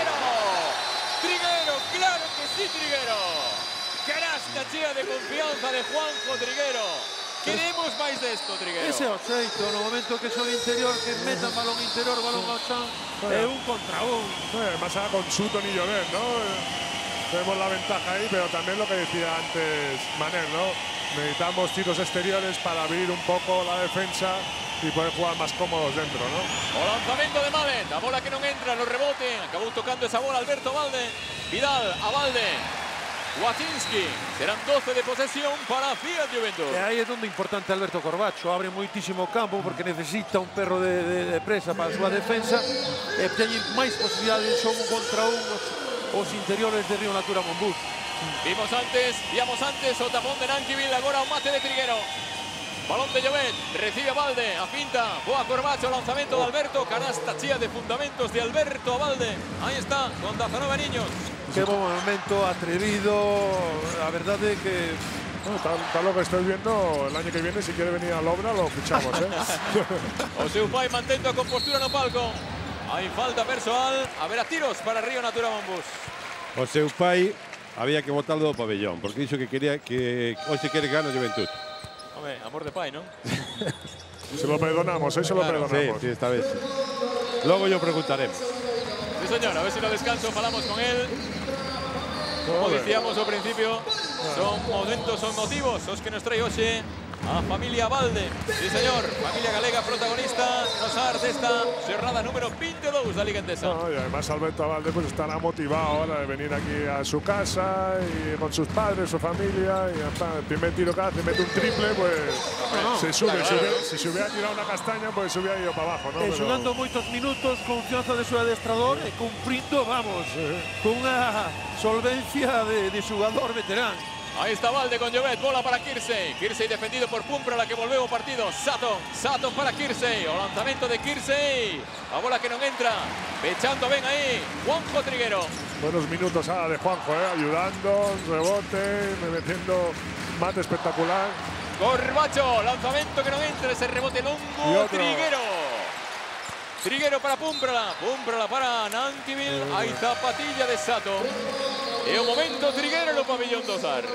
Triguero, claro que sí Triguero. Canasta chea de confianza de Juanjo Triguero. Queremos máis desto, Triguero. Ese é o xeito, no momento que son interior, que metan balón interior, balón ao chan, é un contra un. Más allá con Sutton y Llobet, ¿no? Tenemos la ventaja ahí, pero también lo que decía antes Manel, ¿no? Necesitamos tiros exteriores para abrir un poco la defensa y poder jugar más cómodos dentro, ¿no? O lanzamiento de Malet, la bola que non entra, no rebote, acabou tocando esa bola Alberto Abalde. Vidal, Abalde. Wacinski. Serán 12 de posesión para Fiat Juventud. E aí é onde é importante Alberto Corbacho. Abre moitísimo campo porque necesita un perro de presa para a súa defensa e teñen máis posibilidades de un contra un os interiores de Río Natura Monbus. Víamos antes o tapón de Nankivil, agora un mate de Triguero. Balón de Llobet, recibe a Valde, a finta, boa Corbacho, lanzamento de Alberto, canasta chía de fundamentos de Alberto a Valde. Ahí está, con 19 niños. Qué buen momento, atrevido, a verdade é que... No, tal lo que estoy viendo, el año que viene, si quiere venir a Lobra, lo fichamos, ¿eh? O seu pai mantendo a compostura no palco. Hai falta persoal, a ver a tiros para Río Natura Monbus. O seu pai había que botarlo do pabellón, porque dixo que quería que hoxe quere ganar a Juventud. Hombre, amor de pai, ¿no? Se lo perdonamos, se lo perdonamos. Sí, esta vez. Luego yo preguntaremos. Sí, señor, a ver si no descanso, falamos con él. Como dicíamos ao principio, son momentos, son motivos os que nos trae hoxe a familia Valde. Sí, señor, familia galega protagonista nos arte esta jornada número 22 da Liga Endesa. No, y además Alberto Valde pues estará motivado ahora de venir aquí a su casa y con sus padres, su familia, y hasta el primer tiro que hace, mete un triple, pues se sube. Si se hubiera tirado una castaña, pues se hubiera ido para abajo, ¿no? Xogando moitos minutos, confianza de seu adestrador e cumprindo, vamos, con unha solvencia de xogador veterano. Ahí está Valde con Llobet, bola para Kirsey. Kirsey defendido por Pumprola que volveu o partido. Sutton para Kirsey. O lanzamento de Kirsey. A bola que non entra. Pechando ben aí Juanjo Triguero. Buenos minutos ahora de Juanjo, ayudando, rebote, metiendo mate espectacular. Corbacho, lanzamento que non entra. Ese rebote longo. Triguero. Triguero para Pumprola. Pumprola para Nankivil. Hai zapatilla de Sutton. E o momento Triguero no pabellón do Sar.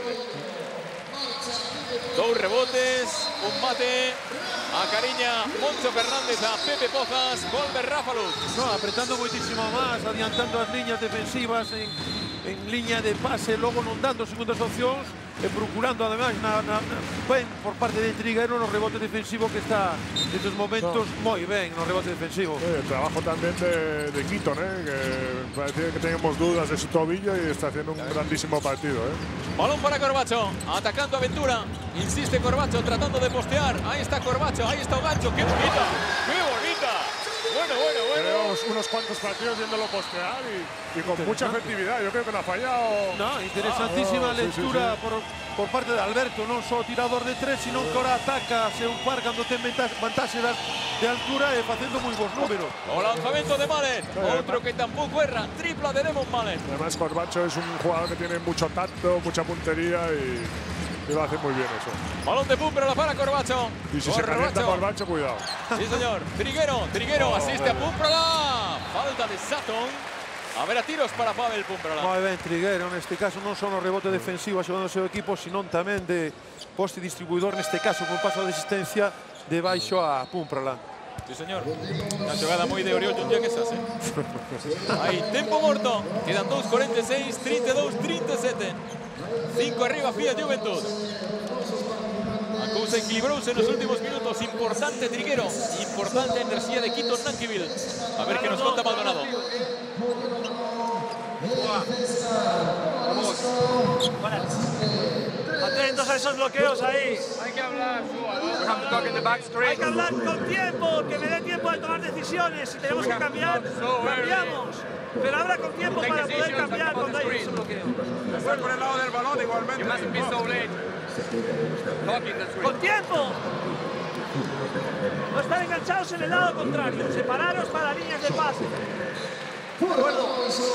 Dous rebotes, un mate, acariña Moncho Fernández a Pepe Pozas, volve Rafa Luz. No, apretando moitísimo máis, adiantando as liñas defensivas en liña de pase, logo non dando segundas opcións e procurando ademais ben por parte de Triguero no rebote defensivo que está nestes momentos moi ben no rebote defensivo. El trabajo también de Keaton, que parece que tenemos dudas de su tobillo y está haciendo un grandísimo partido. Balón para Corbacho, atacando Aventura, insiste Corbacho tratando de postear, ahí está Corbacho, ahí está o gancho, ¡qué bonita! ¡Qué bonita! Bueno. Tenemos unos cuantos partidos viéndolo postear y con mucha efectividad. Yo creo que no ha fallado. No, interesantísima lectura por parte de Alberto, non só tirador de tres, sino que ahora ataca seu par cando ten vantaxe de altura e facendo moi bons números. O lanzamento de Mallet, outro que tampouco erra, tripla de Demon Mallet. Además Corbacho es un jugador que tiene mucho tacto, mucha puntería y lo hace muy bien eso. Balón de Pumprola para Corbacho. Y si se calienta Corbacho, cuidado. Sí, señor. Triguero asiste a Pumprola. Falta de Sutton. A ver a tiros para Pavel Pumprola. Moi ben Triguero, neste caso non só no rebote defensivo axudando o seu equipo, sino tamén de poste distribuidor, neste caso con paso de asistencia de baixo a Pumprola. Sí, señor. Una jugada moi de Oriol Jundia que esas, Aí, tempo morto. Quedan 2:46, 32-37. 5 arriba Fiat Juventud. A cousa equilibrouse nos últimos minutos. Importante Triguero, importante enerxía de Keaton Nankivil. A ver que nos conta Maldonado. Vamos. Atentos a esos bloqueos ahí. Hay que hablar. Hay que hablar con tiempo, que me dé tiempo de tomar decisiones. Si tenemos que cambiar, cambiamos. Pero habrá con tiempo para poder cambiar cuando hay ese bloqueo. Estoy por el lado del balón igualmente. ¡Con tiempo! No estar enganchados en el lado contrario. Separaros para líneas de pase. ¿De acuerdo?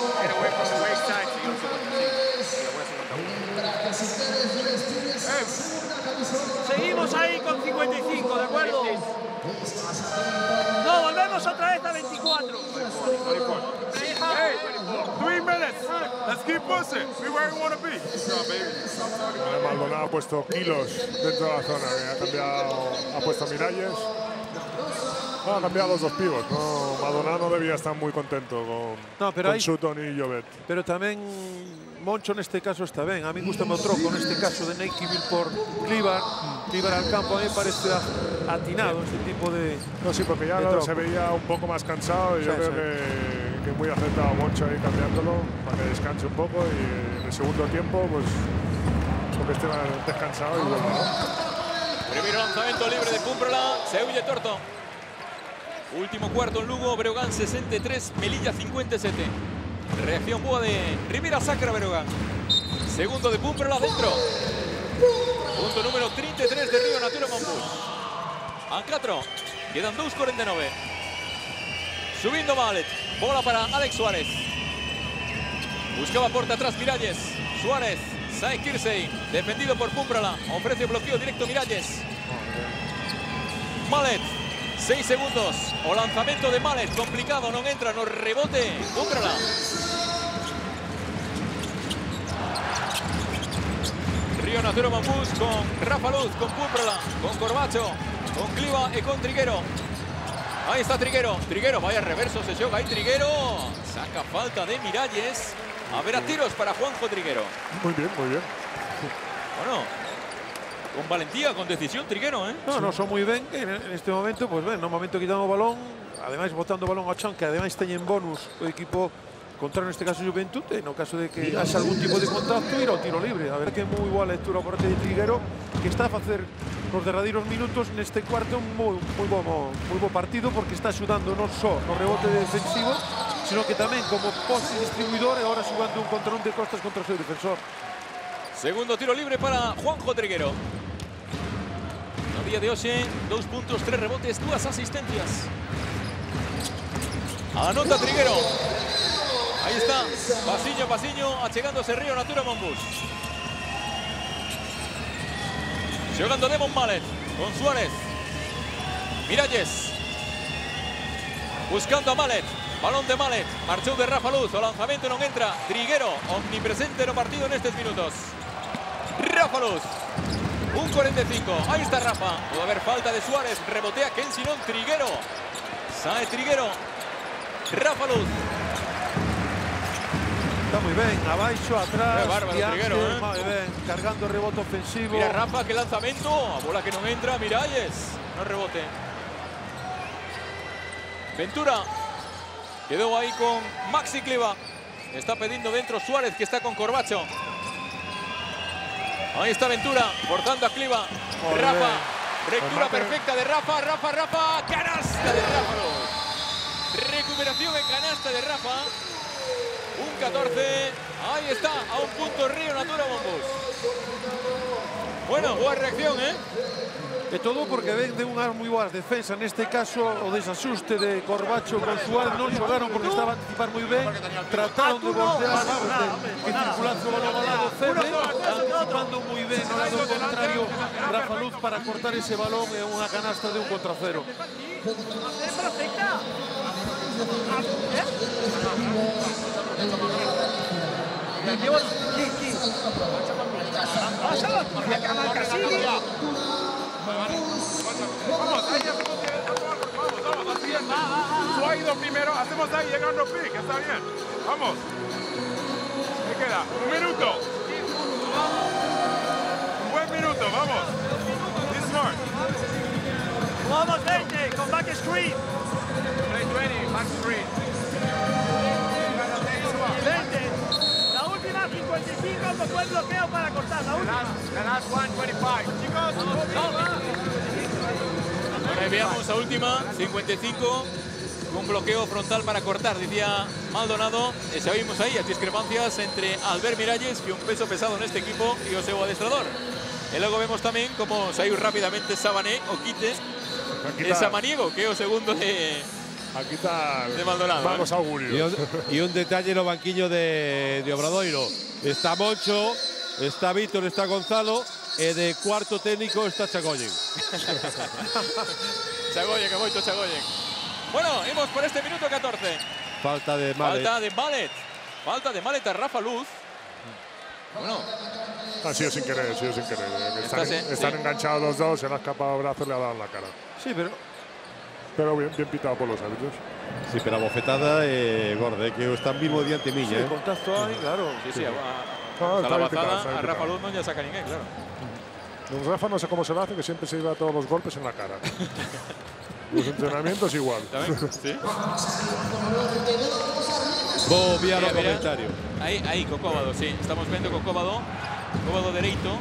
Seguimos ahí con 55, ¿de acuerdo? No, volvemos otra vez a 24. Hey, 3 minutes. Let's keep pushing. Be where we want to be. Maldonado ha puesto kilos dentro de la zona. Ha puesto Miralles. Ha cambiado los dos pivos. No, Maldonado no debía estar muy contento con Sutton y Llobet. Pero tamén Moncho neste caso está ben. A mí gusta o troco neste caso de Nankivil por Clivar al campo. A mí parece atinado este tipo de... No, sí, porque ya se veía un poco más cansado y yo creo que muy acertado Moncho ahí cambiándolo para que descanse un poco y en el segundo tiempo, pues, porque esté descansado y vuelva, ¿no? Primer lanzamiento libre de Pumprola, se huye Torto. Último cuarto en Lugo, Breogán 63, Melilla 57. Reacción boa de Rivera Sacra Breogán. Segundo de Pumprola dentro. Punto número 33 de Río Natura Montbus. En 4, quedan 2.49. Subindo Malet, bola para Alex Suárez. Buscaba porta atrás Miralles. Suárez, Sae Kirsey, defendido por Pumprola. Ofrece bloqueo directo Miralles. Malet, 6 segundos. O lanzamento de Malet, complicado, non entra, no rebote. Pumprola. Río Natura Montbus con Rafa Luz, con Pumprola, con Corbacho, con Cliva y con Triguero. Ahí está Triguero. Triguero, vaya reverso, se xoga ahí Triguero. Saca falta de Miralles. A ver a tiros para Juanjo Triguero. Muy bien, muy bien. Bueno, con valentía, con decisión Triguero, ¿eh? No, son moi ben en este momento, pues ben, no momento quitando o balón, ademais botando o balón ao chan, que ademais teñen bonus o equipo contrario, neste caso Juventud, e no caso de que haxa algún tipo de contacto, ir ao tiro libre. A ver que moi boa lectura por parte de Triguero, que está a facer nos derradeiros minutos neste cuarto un moi bo partido, porque está axudando non só no rebote defensivo, sino que tamén como poste distribuidor e ahora xugando un contra un de costas contra o seu defensor. Segundo tiro libre para Juanjo Triguero. No día de hoxe, 2 puntos, 3 rebotes, 2 asistencias. Anota Triguero. Ahí está, pasiño, achegándose Río Natura Montbus. Xogando Demon Malet con Suárez. Miralles. Buscando a Malet. Balón de Malet. Marchou de Rafa Luz. O lanzamento non entra. Triguero, omnipresente no partido nestes minutos. Rafa Luz. 1.45. Ahí está Rafa. Puede haber falta de Suárez. Rebotea Kensinon. Triguero. Sae Triguero. Rafa Luz. Está moi ben, abaixo, atrás, bárbaro, Triguero, moi ben, cargando o rebote ofensivo. Mira Rafa, que lanzamento. A bola que non entra. Miralles. No rebote. Ventura. Quedó ahí con Maxi Cliva. Está pidiendo dentro Suárez, que está con Corbacho. Ahí está Ventura, forzando a Cliva. Rafa, lectura perfecta de Rafa. Canasta de Rafa. Recuperación en canasta de Rafa. 1-14. Ahí está, a un punto Río Natura Montbus. Bueno, boa reacción, ¿eh? E todo porque ven de unhas moi boas defensas. Neste caso, o desasuste de Corbacho con Suárez non xogaron porque estaba a anticipar moi ben. Trataron de voltear, que circulase o balón ao lado Cebre, anticipando moi ben ao lado contrario Rafa Luz para cortar ese balón e unha canasta de 1-0. Tú has ido primero, hacemos ahí llegando pick, está bien. Vamos. ¿Qué queda? Un minuto. Un buen minuto, vamos. Be smart. Vamos 20 con back screen. Play 20, back screen. 20. La última 55 con buen bloqueo para cortar. La última. The last one, 25. Chicos, Bueno, ahí veamos a última, 55, un bloqueo frontal para cortar, decía Maldonado. E xa vimos aí as discrepancias entre Albert Miralles, que un peso pesado neste equipo, e o seu adestrador. E logo vemos tamén como saiu rapidamente Sabané, o quite, e Samaniego, que é o segundo de Maldonado. Vamos augurios. Y un detalle no banquiño de Obradoiro. Está Moncho, está Víctor, está Gonzalo. E de cuarto técnico está Chagoyen. Chagoyen, que moito Chagoyen. Bueno, imos por este minuto 14. Falta de Malet. Falta de Malet a Rafa Luz. Bueno. Ha sido sin querer, Están enganchados los dos, se le ha escapado el brazo y le ha dado en la cara. Sí, pero bien pitado por los árbitros. Sí, pero a bofetada gorda, que están vivo diante miña. Sí, contacto aí, claro. Sí, a la bazada a Rafa Luz non lle saca ninguén, claro. Rafa no sé cómo se lo hace, que siempre se lleva todos los golpes en la cara. Los entrenamientos igual. Sí. Vou enviar o comentario. Aí, co Cóbado, sí. Estamos vendo co Cóbado. Cóbado dereito.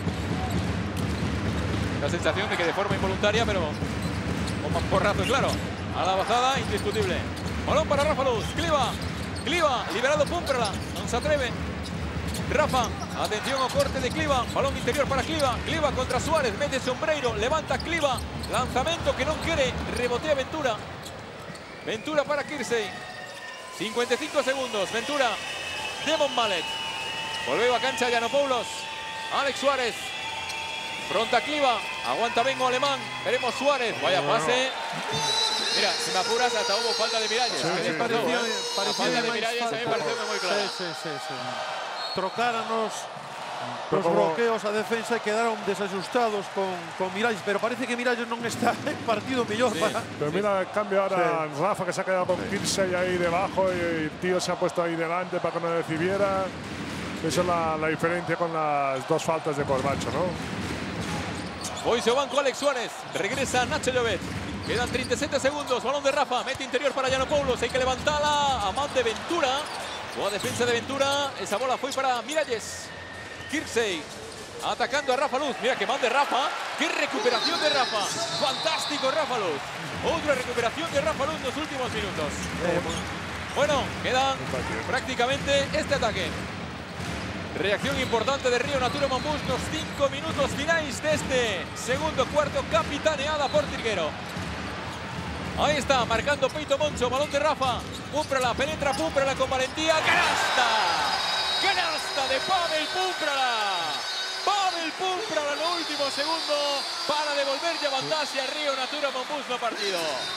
La sensación de que de forma involuntaria, pero con más porrazo, claro. A la bajada, indiscutible. Balón para Rafa Luz. Cliva, liberado Pumperla. No se atreve. Rafa, atención ao corte de Cliva. Balón interior para Cliva. Cliva contra Suárez, mete sombreiro, levanta Cliva. Lanzamento que non quere, rebotea Ventura. Ventura para Kirsey. 55 segundos, Ventura. Demon Mallet. Volveu a cancha Giannopoulos. Alex Suárez. Pronta Cliva. Aguanta Bengo alemán. Veremos Suárez. Vaya pase. Mira, si me apuras, hasta hubo falta de Miralles. Sí, La falta de Miralles a mí me pareció muy clara. Sí. Trocaron los bloqueos a defensa y quedaron desajustados con Miralles, pero parece que Miralles no está en partido mejor. Pero mira el cambio ahora, Rafa que se ha quedado con Kirsey ahí debajo y el tío se ha puesto ahí delante para que no decidiera. Esa es la diferencia con las dos faltas de Corbacho, ¿no? Hoy se banco Alex Suárez, regresa Nacho Llobet. Quedan 37 segundos, balón de Rafa, mete interior para Giannopoulos, hay que levantarla a man de Ventura. Boa defensa de Ventura, esa bola fue para Miralles. Kirsey atacando a Rafa Luz, mira que man de Rafa, qué recuperación de Rafa, fantástico Rafa Luz. Otra recuperación de Rafa Luz en los últimos minutos. Bueno, quedan prácticamente este ataque. Reacción importante de Río Natura Monbus, los 5 minutos finales de este segundo cuarto, capitaneada por Triguero. Ahí está, marcando Peito Moncho, balón de Rafa. Pumprala, penetra Pumprala con valentía. ¡Canasta! ¡Canasta de Pavel Pumprala! Pavel Pumprala en el último segundo para devolver a vantaxe a Río Natura Monbus no partido.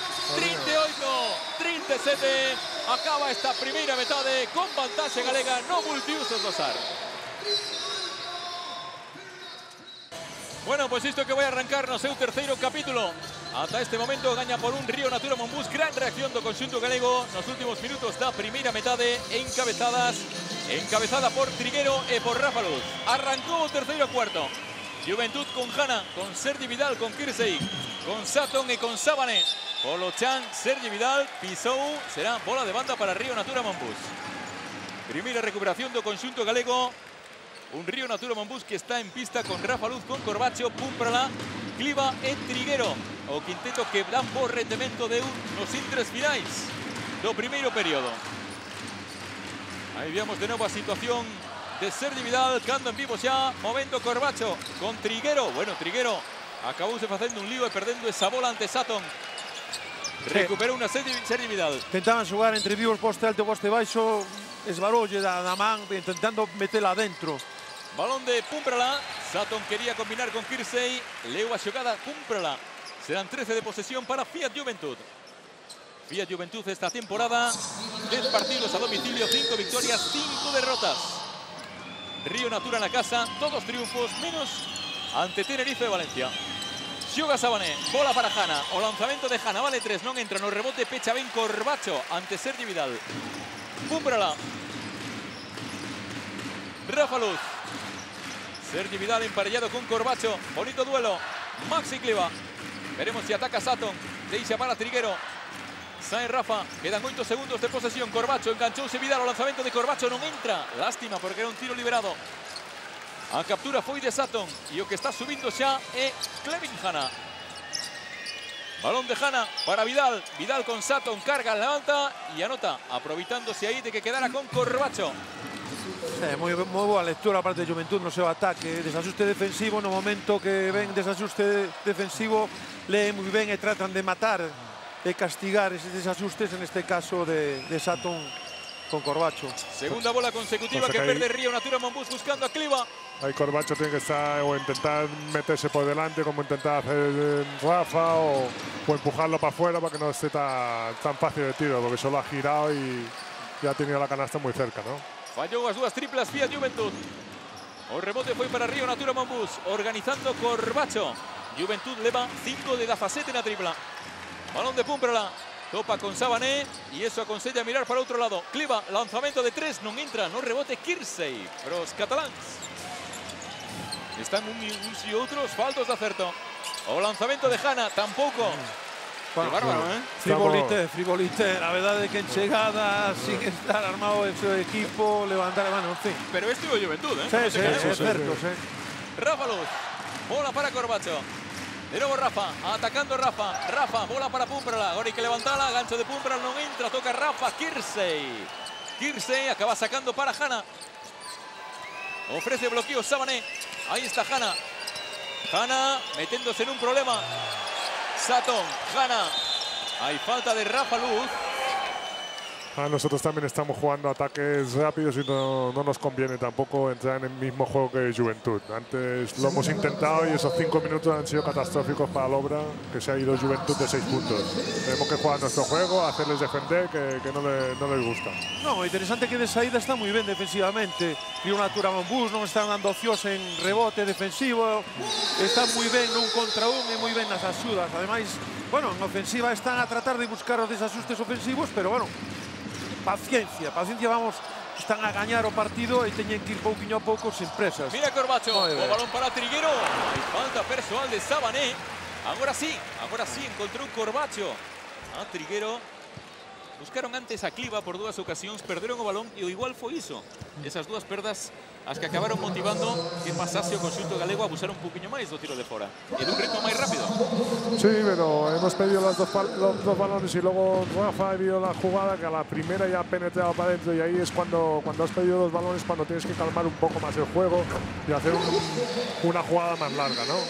38-37, acaba esta primeira metade con vantaxe galega no multiusos do SAR. Bueno, pues isto que vai arrancar no seu terceiro capítulo. Ata este momento gaña por un Río Natura Monbus. Gran reacción do conxunto galego nos últimos minutos da primeira metade, encabezada por Triguero e por Rafa Luz. Arrancou o terceiro cuarto. Juventud con Hanna, con Sergi Vidal, con Kirsey, con Sutton e con Savané. Polo Chan, Sergi Vidal, pisou, será bola de banda para Río Natura Monbus. Primeira recuperación do conxunto galego. Un Río Natura Monbus que está en pista con Rafa Luz, con Corbacho, Pumprala, Cliva e Triguero. O quinteto que dan por rendemento de nos intres finais do primeiro período. Aí vemos de novo a situación de Sergi Vidal, cando en vivo xa, momento Corbacho con Triguero. Bueno, Triguero acabouse facendo un lío e perdendo esa bola ante Sutton. Recuperou unha Sergi Vidal. Tentaban xogar entre vivos, poste alto, poste baixo, esbaroulle da man, intentando metela adentro. Balón de Pumprala, Sutton quería combinar con Kirsey, leu a xogada Pumprala. Serán 13 de posesión para Fiat Juventud. Fiat Juventud esta temporada, 10 partidos a domicilio, 5 victorias, 5 derrotas. Río Natura na casa, todos triunfos, menos ante Tenerife e Valencia. Xoga Savané, bola para Hanna, o lanzamento de Hanna, vale 3, non entra no rebote, pecha ben Corbacho ante Sergi Vidal. Pumprala. Rafa Luz. Sergi Vidal emparellado con Corbacho, bonito duelo. Maxi Cliva. Veremos si ataca Sutton, deixa para Triguero. Sae Rafa, quedan 8 segundos de posesión. Corbacho, enganchouse Vidal, o lanzamento de Corbacho non entra. Lástima porque era un tiro liberado. A captura foi de Sutton e o que está subindo xa é Clevin Hanna. Balón de Hanna para Vidal. Vidal con Sutton, carga, levanta e anota, aproveitándose aí de que quedara con Corbacho. Moi boa lectura a parte de Juventud no seu ataque, desaxuste defensivo, no momento que ven desaxuste defensivo leen moi ben e tratan de matar e castigar eses desaxustes, en este caso de Sutton con Corbacho. Segunda bola consecutiva que perde Río Natura Monbus buscando a Cliva. Ahí Corbacho tiene que estar o intentar meterse por delante como intentaba hacer Rafa o empujarlo para afuera para que no esté tan fácil de tiro, porque solo ha girado y ya ha tenido la canasta muy cerca, ¿no? Fallou as dúas triplas Fiat Juventud. O rebote foi para Río Natura Monbus, organizando Corbacho. Juventud leva 5 de 17 na tripla. Balón de Pumprala, topa con Savané e eso aconsella mirar para outro lado. Cliva, lanzamento de 3, non entra, no rebote Kirsey. Pero os cataláns están uns e outros faltos de acerto. O lanzamento de Hanna, tampouco. Qué bárbaro, ¿eh? Frivolité. La verdad es que en llegada, sin estar armado ese equipo, levantar, bueno, en fin. Pero es tuvo Juventud, ¿eh? Sí, es cierto, sí. Rafa Luz, bola para Corbacho. De nuevo Rafa, atacando Rafa. Rafa, bola para Pumprala. Ahora hay que levantarla, gancho de Pumprala, no entra, toca Rafa. Kirsey acaba sacando para Hanna. Ofrece bloqueo Sabané. Ahí está Hanna. Hanna metiéndose en un problema. Sutton, Hanna. Hay falta de Rafa Luz. Nosotros también estamos jugando ataques rápidos y no nos conviene tampoco entrar en el mismo juego que Juventud. Antes lo hemos intentado y esos 5 minutos han sido catastróficos para la obra, que se ha ido Juventud de 6 puntos. Tenemos que jugar nuestro juego, hacerles defender, que no les gusta. No, interesante que de saída está muy bien defensivamente. Rio Natura Mombús non están dando ocios en rebote defensivo. Está moi ben nun contra un e moi ben nas axudas. Ademais, bueno, en ofensiva están a tratar de buscar os desaxustes ofensivos, pero bueno, paciencia, vamos, están a gañar o partido e teñen que ir pouquiño a pouco sen presas. Mira Corbacho, o balón para Triguero. Hay falta personal de Sabané. Agora sí encontrou Corbacho. A Triguero. Buscaron antes a Cliva por 2 ocasións, perderon o balón e o igual foi iso. Esas 2 perdas as que acabaron motivando que pasase o conxunto galego a abusar un poquinho máis do tiro de fora e dun ritmo máis rápido. Sí, pero hemos pedido los dos balones y luego Rafa ha vio la jugada que a la primera ya ha penetrado para adentro y ahí es cuando has pedido 2 balones, cuando tienes que calmar un poco más el juego y hacer una jugada más larga, ¿no?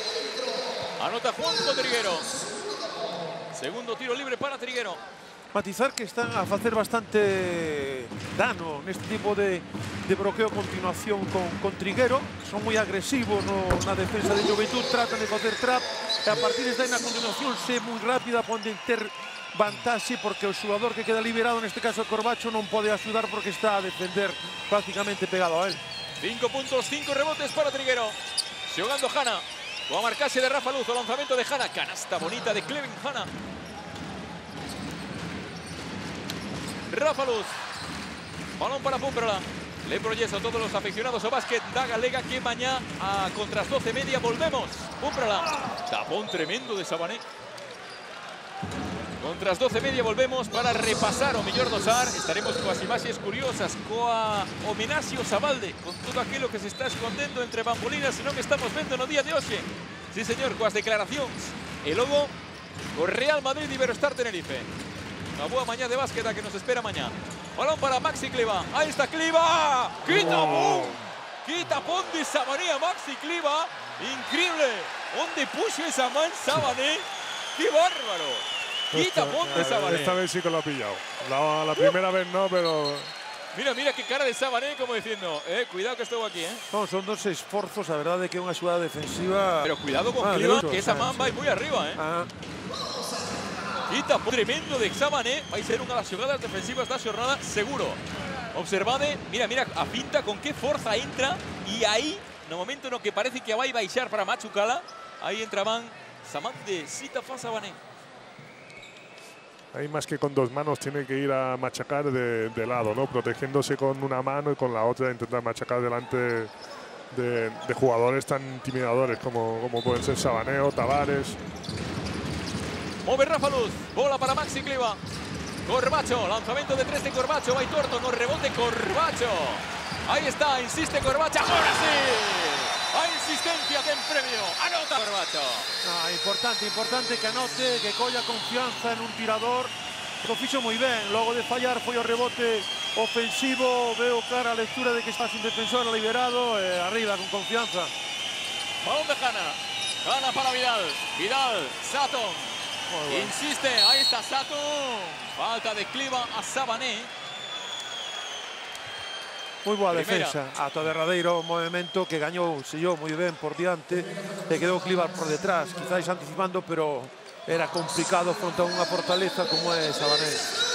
Anota Juanjo Triguero. Segundo tiro libre para Triguero. Matizar que están a facer bastante dano neste tipo de bloqueo a continuación con Triguero. Son moi agresivos na defensa de Juventud, tratan de facer trap e a partir de aí na continuación se moi rápida poden ter vantaxe porque o xogador que queda liberado, neste caso Corbacho, non pode axudar porque está a defender prácticamente pegado a él. 5 puntos, 5 rebotes para Triguero. Xogando Hanna. O a marcarse de Rafa Luz, o lanzamento de Hanna. Canasta bonita de Clevin Hanna. Rafa Luz. Balón para Pumprala. Lembro yeso a todos los aficionados ao básquet da Galega que mañá contra as 12:30 volvemos. Pumprala. Tapón tremendo de Sabané. Contra as 12:30 volvemos para repasar o mellor do SAR. Estaremos coas imaxes curiosas, coa homenaxe ao Sabalde, con todo aquilo que se está escondendo entre bambolinas e non que estamos vendo no día de hoxe. Sí, señor, coas declaracións. E logo, o Real Madrid e Iberostar Tenerife. Una boa mañá de básquet que nos espera mañá. Balón para Maxi Cliva. Ahí está Cliva. Quita pum. Quita pum de Sabané a Maxi Cliva. Increíble. ¿Dónde puso esa man Sabané? ¡Qué bárbaro! Quita pum de Sabané. Esta vez sí que lo ha pillado. La primera vez no, pero... Mira qué cara de Sabané, como diciendo, cuidado que estoy aquí, No, son 2 esforzos, a verdade que é unha xugada defensiva. Pero cuidado con Cliva, que esa man vai moi arriba, Quita tremendo de Sabané. Vai ser unha das xogadas defensivas da xornada, seguro. Observade, mira a pinta con que forza entra. E aí, no momento no que parece que vai baixar para machucala, aí entraban Samante, Sita fa Sabané. Ahí más que con 2 manos tiene que ir a machacar de lado, ¿no? Protegiéndose con una mano y con la otra intentar machacar delante de jugadores tan intimidadores como pueden ser Sabané o Tavares. Move Rafa Luz, bola para Maxi Cliva. Corbacho, lanzamiento de 3 de Corbacho, vai torto, no rebote Corbacho. Ahí está, insiste Corbacho, ahora sí. Hay insistencia, ten premio, anota Corbacho. Importante que anote, que colla confianza en un tirador. Lo fixo moi ben, logo de fallar foi o rebote ofensivo, veo clara a lectura de que está sin defensor liberado, arriba con confianza. Balón de Hanna para Vidal, Sutton. Insiste, ahí está Sutton. Falta de Cliva a Sabané. Moi boa defensa, ata o derradeiro movimento que gañou, sellou moi ben por diante e quedou Cliva por detrás, quizáis anticipando, pero era complicado fronte a unha fortaleza como é Sabané.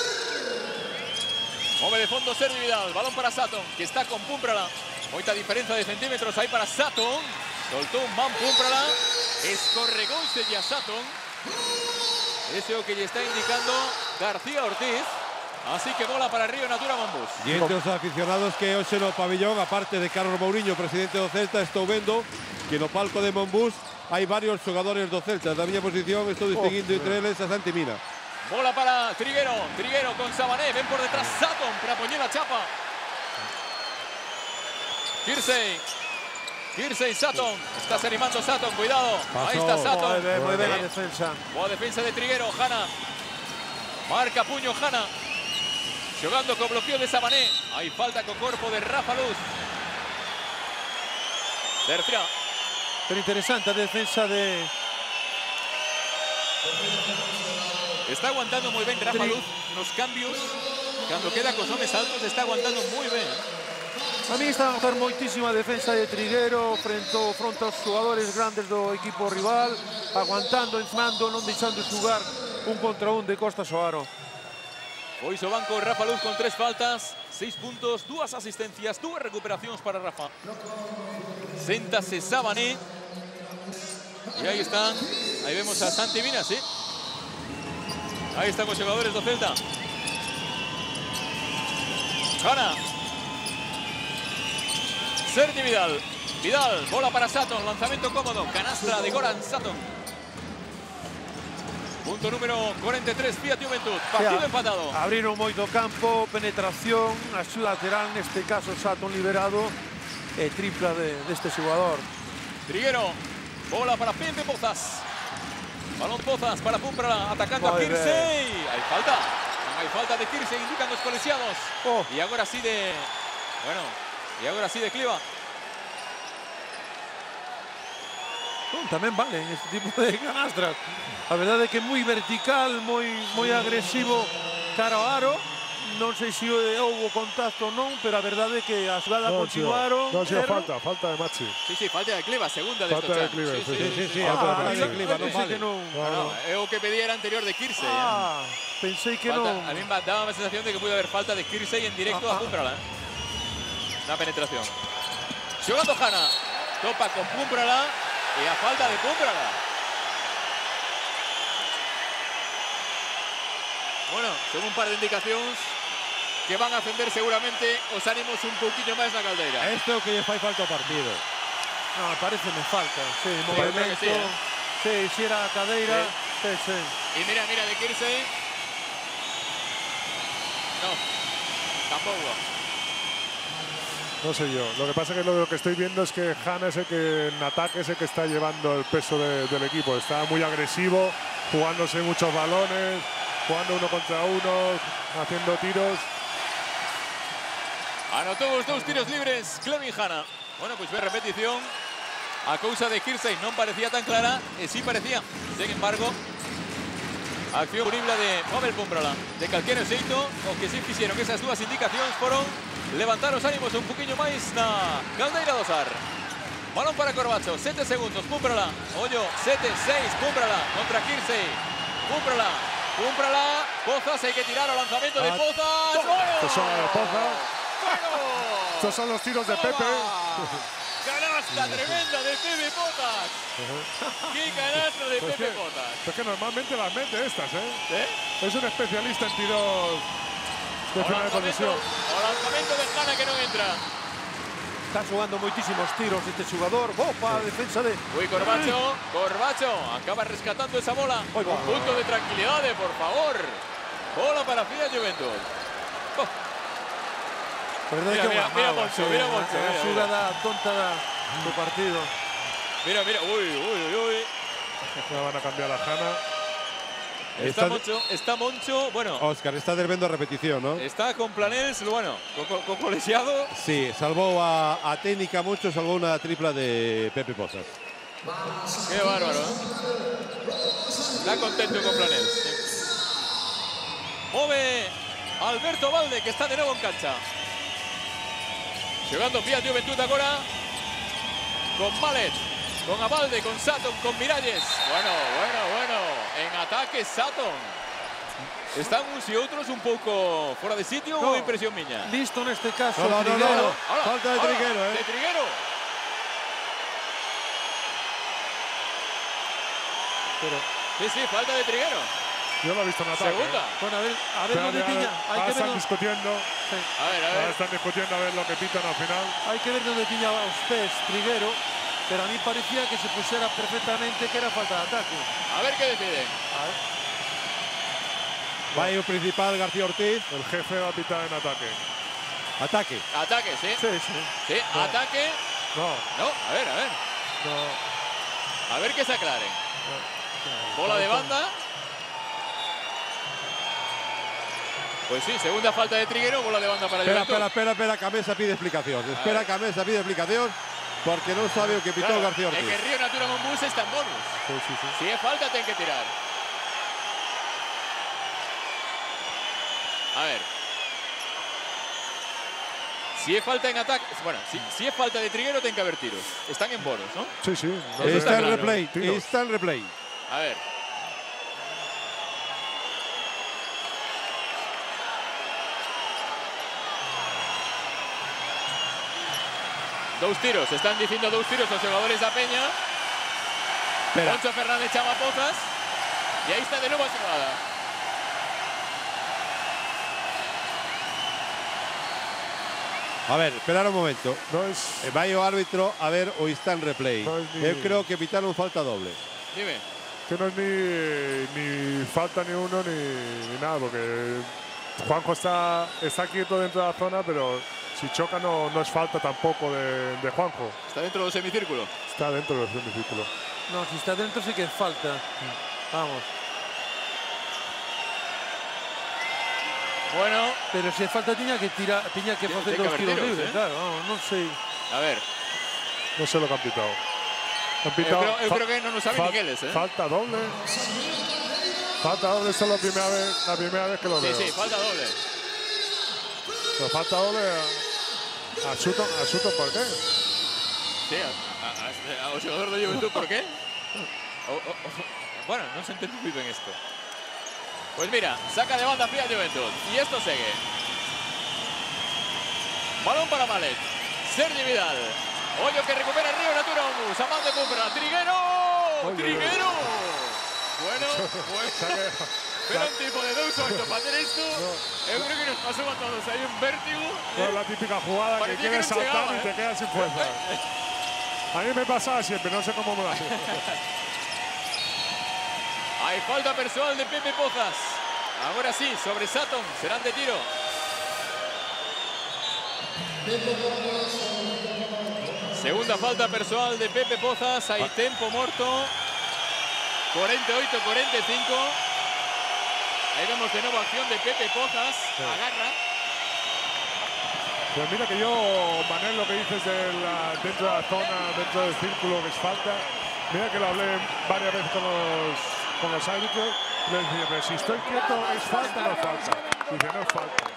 Move de fondo Sergi Vidal, balón para Sutton, que está con Pumprala. Moita diferencia de centímetros aí para Sutton. Soltou un man Pumprala, escorregouse a Sutton. Ese é o que lle está indicando García Ortiz. Así que bola para Río Natura Mombús. E entre os aficionados que hoxe no pabellón, aparte de Carlos Mourinho, presidente do Celta, estou vendo que no palco de Mombús hai varios xogadores do Celta. Da miña posición estou distinguindo entre eles a Santi Mina. Bola para Triguero. Triguero con Sabané. Ven por detrás Sutton para poner la chapa. Kirsey, Sutton. Estás animando Sutton, cuidado. Ahí está Sutton. Muy bien la defensa. Boa defensa de Triguero, Hanna. Marca puño Hanna. Jugando con bloqueo de Sabané. Hay falta con cuerpo de Rafa Luz. Tercera. Pero interesante la defensa de... Está aguantando muy bien Rafa Luz los cambios. Cuando queda con hombres altos está aguantando muy bien. A mí está a gustar moitísima a defensa de Triguero frente aos xogadores grandes do equipo rival, aguantando, encimando, non deixando xugar un contra un de costas ao aro. Hoy su banco Rafa Luz con 3 faltas, 6 puntos, 2 asistencias, 2 recuperaciones para Rafa. Séntase Sabané. Y ahí están, ahí vemos a Santi Mina, sí. Ahí están los jugadores do Celta. Hanna. Sergi Vidal. Vidal, bola para Sutton, lanzamiento cómodo, canastra de Goran Sutton. Punto número 43, Fiat Juventud, partido empatado. Abriron moito campo, penetración, axuda lateral, neste caso Sutton liberado, tripla deste xogador. Triguero, bola para Pepe Pozas. Balón Pozas para Pumprala, atacando a Kirsey. Hay falta de Kirsey, indican los colegiados. Y ahora sí de... Bueno, y ahora sí de Cliva. Tamén vale en este tipo de canastras. A verdade é que moi vertical, moi agresivo cara ao aro. Non sei se houve contacto ou non, pero a verdade é que a xogada continuaron. Non, si falta de Machi. Sí, falta de Cliva, segunda de falta de Cliva, sí. Falta de Cliva, non vale. É o que pedía era anterior de Kirsey. Pensei que non. A mí me daba a sensación de que puede haber falta de Kirsey en directo a Pumprala. Una penetración. Xogando Hanna. Topa con Pumprala. Y a falta de Pumprala. Bueno, son un par de indicaciones que van a ascender seguramente os ánimos un poquillo máis na caldeira. Esto que lle fai falta ao partido. No, parece me falta. Sí, movimento. Sí, si era a cadeira. Sí. Y mira de Kirsey. No, tampoco. No sé yo. Lo que pasa es que lo que estoy viendo es que Hanna es el que en ataque es el que está llevando el peso del equipo. Está muy agresivo, jugándose muchos balones, jugando uno contra uno, haciendo tiros. Anotó los 2 tiros libres Clevin Hanna. Bueno, pues ve repetición a causa de Kirsey. No parecía tan clara, sí parecía. Sin embargo, acción punible de Pavel Pumprala. De calquera xeito, o que sí quisieron que esas 2 indicacións foron levantar os ánimos un poquinho máis na caldeira do Sar. Balón para Corbacho, 7 segundos, Pumprala. Ollo, 7-6, Pumprala contra Kirsey. Pumprala, Pozas, hay que tirar al lanzamiento de Pozas. Estos son los tiros de Pepe. Canasta tremenda de Pepe Pozas. ¡Qué canasta de Pepe Pozas! Es que normalmente las mete estas, ¿eh? Es un especialista en tiros de final de posesión. O lanzamiento de Hanna que no entra. Está jugando muchísimos tiros este jugador. Para defensa de... Uy, Corbacho acaba rescatando esa bola. Un punto de tranquilidad, por favor. Bola para Fiat Juventud. Mira Moncho. La jugada tonta del partido. Mira. Uy. Ya van a cambiar a Hanna. Está Moncho, bueno. Óscar, está derbendo a repetición, ¿no? Está con Planels, bueno, con colegiado. Sí, salvó a técnica mucho, salvó una tripla de Pepe Pozas. Qué bárbaro, ¿eh? Está contento con Planels. Move Alberto Valde, que está de nuevo en cancha. Jugando Fiat Juventud ahora con Mallet. Con Abalde, con Sutton, con Miralles. Bueno. En ataque Sutton. ¿Están unos y otros un poco fuera de sitio o impresión miña? Listo en este caso. No. Falta de Triguero, ¿eh? De Triguero. Sí, falta de Triguero. Yo lo he visto en ataque. Segunda. Bueno, a ver dónde tiña. Están discutiendo. Sí. A ver. Ahora están discutiendo a ver lo que pitan al final. Hay que ver dónde tiña los pés Triguero. pero a mí parecía que se pusiera perfectamente que era falta de ataque. A ver qué decide. Fallo principal, García Ortiz. El jefe va a pitar en ataque. Ataque. Ataque, sí. Sí, No. ataque. No. No, a ver. No. A ver que se aclare. Bola de banda. Pues sí, segunda falta de Triguero, bola de banda para Juventud. Espera, Camesa pide explicación. Camesa pide explicación porque no sabe lo que pitó García Ortiz. Es que Río Natura Monbús está en bonus. Sí. Si es falta, tienen que tirar. A ver. Si es falta en ataque... Bueno, si es falta de Triguero, tienen que haber tiros. Están en bonus, ¿no? Sí. No está en claro. replay. Tiros. Está en replay. A ver. Dos tiros, están diciendo dos tiros los jugadores de Peña. Moncho Fernández Chamapozas. Y ahí está de nuevo jugada. A ver, esperar un momento. No es... Vai o árbitro a ver o está en replay. No es ni- Eu creo que pitaron falta doble. Dime. Que no es ni falta ni uno ni nada, porque Juanjo está quieto dentro de la zona, pero si choca no es falta tampoco de Juanjo. Está dentro del semicírculo. Está dentro del semicírculo. No, si está dentro sí que es falta. Vamos. Bueno, Pero si es falta tiña que tirar, tiña que Tiene facer que dos haber tiros tiros, libres, claro, non sei. a ver. No sé lo que han pitado. Eu creo que no lo sabe Migueles, ¿eh? Falta doble. Falta doble, esta es la primera vez que lo Sí, veo. sí, falta doble. Pero falta doble a Sutton, ¿por qué? Sí, ao xogador de Juventud, por qué? Bueno, non se entende moi ben isto. Pues mira, saca de banda fría Juventud. Y esto sigue. Balón para Malet. Sergi Vidal. Hoyo que recupera Río Natura Monbús. A man de Pumpra. Triguero. Triguero. Bueno. Pero un tipo de 2-8 para hacer esto. Yo creo que nos pasó a todos. Hay un vértigo. No es la típica jugada que Parecía que quieres no saltar llegaba, y te quedas sin fuerza. A mí me pasaba siempre, no sé cómo me lo hace. Hay falta personal de Pepe Pozas. Ahora sí, sobre Sutton. Serán de tiro. Segunda falta personal de Pepe Pozas. Hay tiempo muerto. 48-45. Ahí vemos de nuevo acción de Pepe Pozas. Agarra. Pero mira que yo, Manel, lo que dices dentro de la zona, dentro del círculo que es falta, mira que lo hablé varias veces con los árbitros. Les dije, pero si estoy quieto, ¿es falta o no es falta? Dice, no es falta.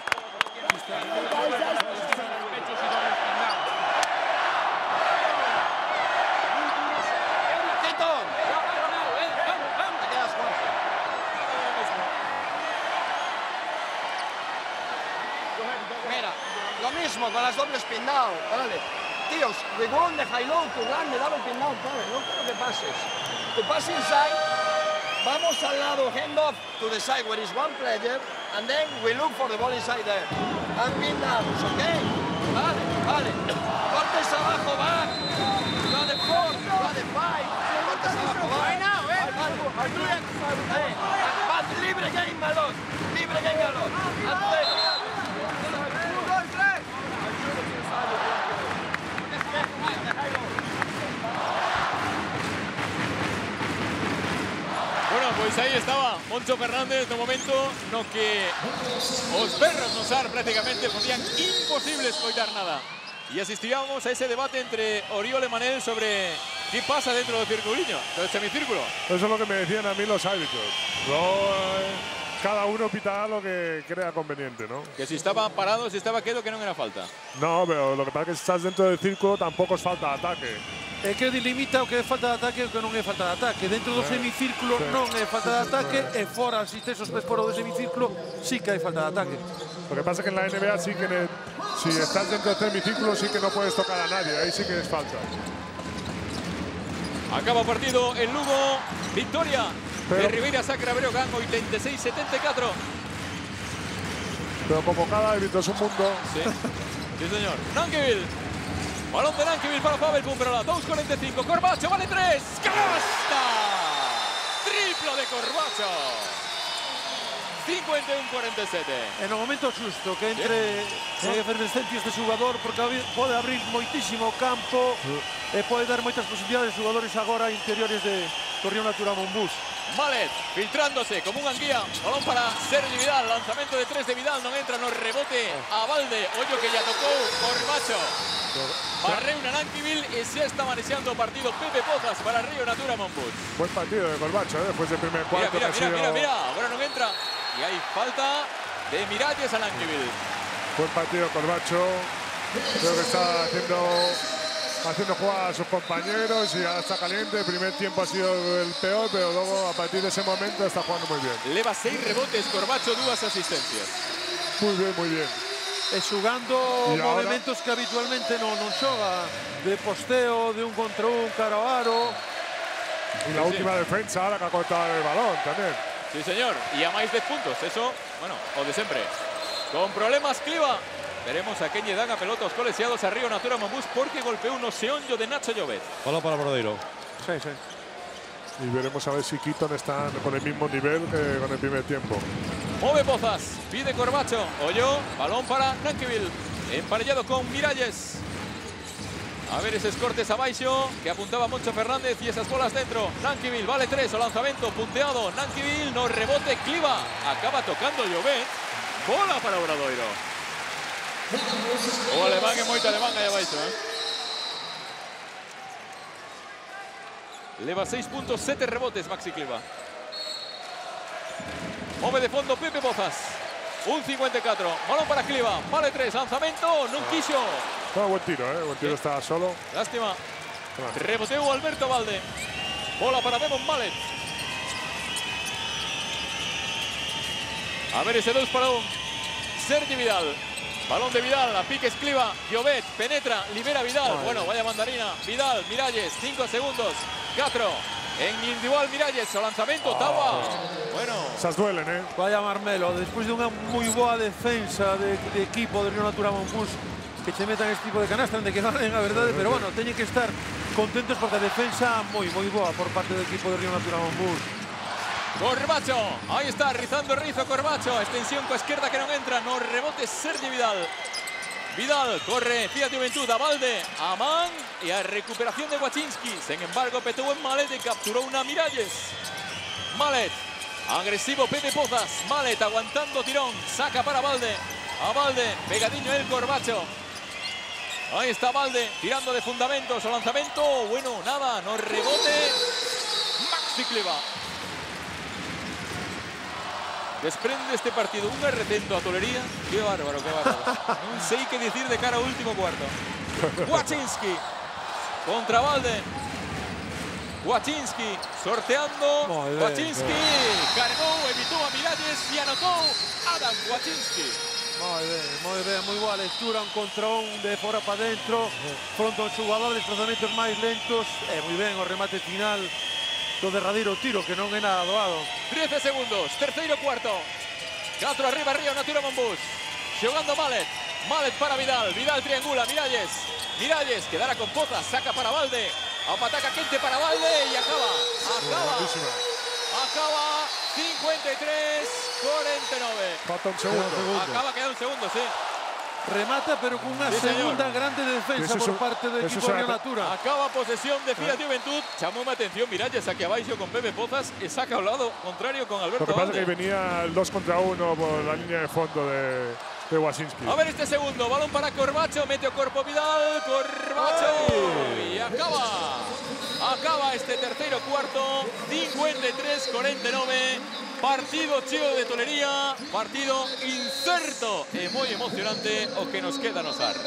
Mira, lo mismo con las dobles pin-down, ¿vale? Tíos, we're going the high-low to run the double pin-down, ¿vale? No quiero que pases. To pass inside, vamos al lado, hand off to the side where is one player, and then we look for the ball inside there. And pin-downs, ¿ok? Vale, vale. Cortes abajo, va. Go the 4, go the 5. Cortes abajo, va. Right now, libre game, balón. Libre game, balón. Bueno, pues ahí estaba Moncho Fernández. De momento, no que os perros no usar prácticamente podían imposible escoitar nada. Y asistíamos a ese debate entre Oriol y Manel sobre qué pasa dentro del circuliño, del semicírculo. Eso es lo que me decían a mí los árbitros. Luego, cada uno pitará lo que crea conveniente, ¿no? Que si estaba parado, si estaba quieto, que no era falta. No, pero lo que pasa es que si estás dentro del círculo tampoco es falta de ataque. É que delimita o que é falta de ataque e o que non é falta de ataque. Dentro do semicírculo non é falta de ataque e fora, se tes os pés fora do semicírculo, sí que hai falta de ataque. Lo que pasa es que en la NBA sí que si estás dentro del semicírculo sí que no puedes tocar a nadie, ahí sí que es falta. Acaba partido el Lugo, victoria de Ribeira Sacra Breogán, 86-74. Pero como cada árbitro es un mundo. Sí, sí señor. Nankiville. Balón de Nanquivil para Pavel Pumprala. 2.45. Corbacho, vale 3. ¡Canasta! Triplo de Corbacho. 51-47. En o momento xusto que entre efervescencia este jugador, porque pode abrir moitísimo campo e pode dar moitas posibilidades aos xogadores agora interiores do Río Natura Monbús. Mallet filtrándose como un anguía. Balón para Sergi Vidal. Lanzamento de 3 de Vidal. Non entra no rebote a Valde. Ollo que ya tocou Corbacho. Barreu na Nanquivil e xa está manexando o partido Pepe Pozas para Río Natura Monbús. Buen partido de Corbacho, después del primer cuarto. Mira. Ahora non entra. Y hay falta de Miralles a Nanquivil. Buen partido Corbacho. Creo que está haciendo jugar a sus compañeros y ahora está caliente. El primer tiempo ha sido el peor, pero luego a partir de ese momento está jugando muy bien. Leva 6 rebotes, Corbacho 2 asistencias. Muy bien. E xugando movimentos que habitualmente non xoga, de posteo, de un contra un, cara ao aro. Y la última defensa ahora que ha cortado el balón también. Sí, señor. Y a máis 10 puntos. Eso, bueno, o de sempre. Con problemas Cliva. Veremos a quen lle dan a pelota os colexiados a Río Natura Monbús porque golpeou no xeonllo de Nacho Llobet. Balón para Brodeiro. Sí. Y veremos a ver si Keaton está con el mismo nivel que con el primer tiempo. Move Pozas. Pide Corbacho. Ollo. Balón para Nanquivil. Emparellado con Miralles. A ver esos cortes abaixo que apuntaba Moncho Fernández y esas bolas dentro. Nanquivil, vale 3, o lanzamiento punteado. Nanquivil, no rebote, Cliva. Acaba tocando Llobet. Bola para Obradoiro. O alemán é moito alemán aí abaixo, Leva 6 puntos, 7 rebotes Maxi Cliva. Move de fondo Pepe Pozas. 1.54, balón para Cliva. Vale 3, lanzamiento, non quiso. Buen tiro, buen tiro, estaba solo. Lástima. Reboteo Alberto Valde. Bola para Demon Mallet. A ver ese 2 para 1. Sergi Vidal. Balón de Vidal, a pique Cliva. Llobet penetra, libera Vidal. Bueno, vaya mandarina. Vidal, Miralles, 5 segundos. 4. En individual Miralles, o lanzamiento, Taua. Bueno. Esas duelen, Vaya Marmelo, despois de unha moi boa defensa de equipo de Río Natura Monbús, que se metan este tipo de canastas de que ganen a verdade, pero bueno, teñen que estar contentos porque a defensa moi boa por parte do equipo de Río Natura Monbús. Corbacho, aí está, rizando el rizo Corbacho, extensión coa esquerda que non entra, no rebote Sergi Vidal. Vidal corre, Fiat Juventud a Valde, a Man y a recuperación de Wachinski. Sin embargo, petou en Mallet y capturó una Miralles. Mallet, agresivo Pepe Pozas, Mallet aguantando tirón, saca para Valde. A Valde, pegadinho el Corbacho. Ahí está Valde, tirando de fundamentos, o lanzamiento, bueno, nada, no rebote. Maxi Cliva. Desprende este partido un recendo a Tolería. Qué bárbaro, qué bárbaro. Non sei que decir de cara ao último cuarto. Wachinski contra Valde. Wachinski sorteando. Wachinski cargou, evitó a Miralles y anotó Adam Wachinski. Moi ben, moi boa lectura, un contra un de fora para dentro, fronte aos xogadores, desplazamentos máis lentos, e moi ben o remate final do derradeiro tiro, que non é nada doado. 13 segundos, terceiro cuarto. 4 arriba Río Natura Monbús. Xogando Mallet. Mallet para Vidal. Vidal triangula, Miralles. Miralles quedará con Pozas, saca para Valde. A pataca quente para Valde y acaba 53-49. Falta un segundo. Acaba, queda un segundo, sí. Remata, pero con una segunda grande defensa por parte del equipo de Río Natura. Acaba posesión de Fiat Juventud. Chamou má atención Miralles aquí abaixo con Pepe Pozas e saca ao lado contrario con Alberto Lo que pasa Valde. es que venía el 2 contra 1 por la línea de fondo de Wachinski. A ver este segundo, balón para Corbacho, mete o corpo Vidal, Corbacho y acaba este terceiro cuarto, 53-49. Partido cheo de Tolería, partido incerto e moi emocionante o que nos queda nos ar.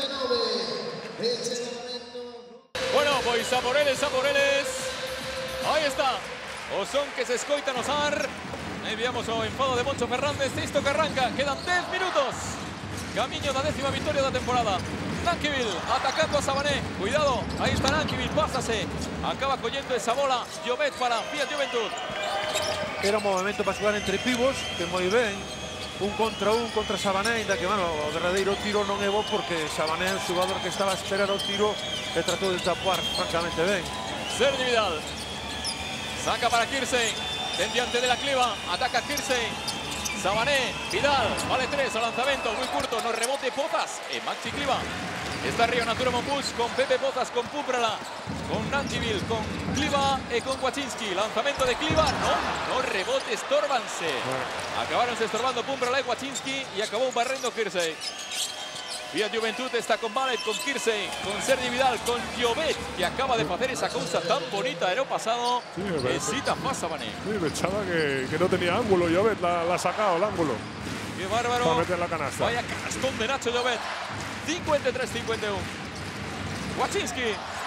Bueno, pois a por eles, aí está, o son que se escoita nos ar. Enviamos o enfado de Moncho Fernández, isto que arranca, quedan 10 minutos. Camiño da 10ª victoria da temporada. Nanquivil atacando a Sabané, cuidado, aí está Nanquivil, pásase, acaba collendo esa bola, Llobet para Fiat Juventud. Era un movimento para xogar entre pivos, que moi ben. un contra Sabané, ainda que, bueno, o derradeiro tiro non é bo porque Sabané é un xogador que estaba a esperar o tiro e tratou de tapar francamente ben. Sergi Vidal. Saca para Kersey. Pendiente de la Cliva. Ataca Kersey. Sabané. Vidal. Vale 3 al lanzamiento. Muy curto. No rebote Pozas. Maxi Cliva. Está Río Natura Monbus con Pepe Pozas, con Pumprala, con Nankivil, con Cliva y con Wachinski. Lanzamiento de Cliva. No rebote. Estórbanse. Acabaron se estorbando Pumprala y Wachinski y acabó barrendo Kersey. Vía Juventud está con Mallet, con Kersey, con Sergi Vidal, con Llobet, que acaba de hacer esa cosa tan bonita el año pasado. Necesita más Sabané. Sí, pensaba que no tenía ángulo. Llobet la ha sacado el ángulo. Qué bárbaro. Para meter la canasta. Vaya canastón de Nacho Llobet. 53-51. Wachinski.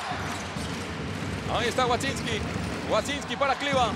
Ahí está Wachinski. Wachinski para Cliva.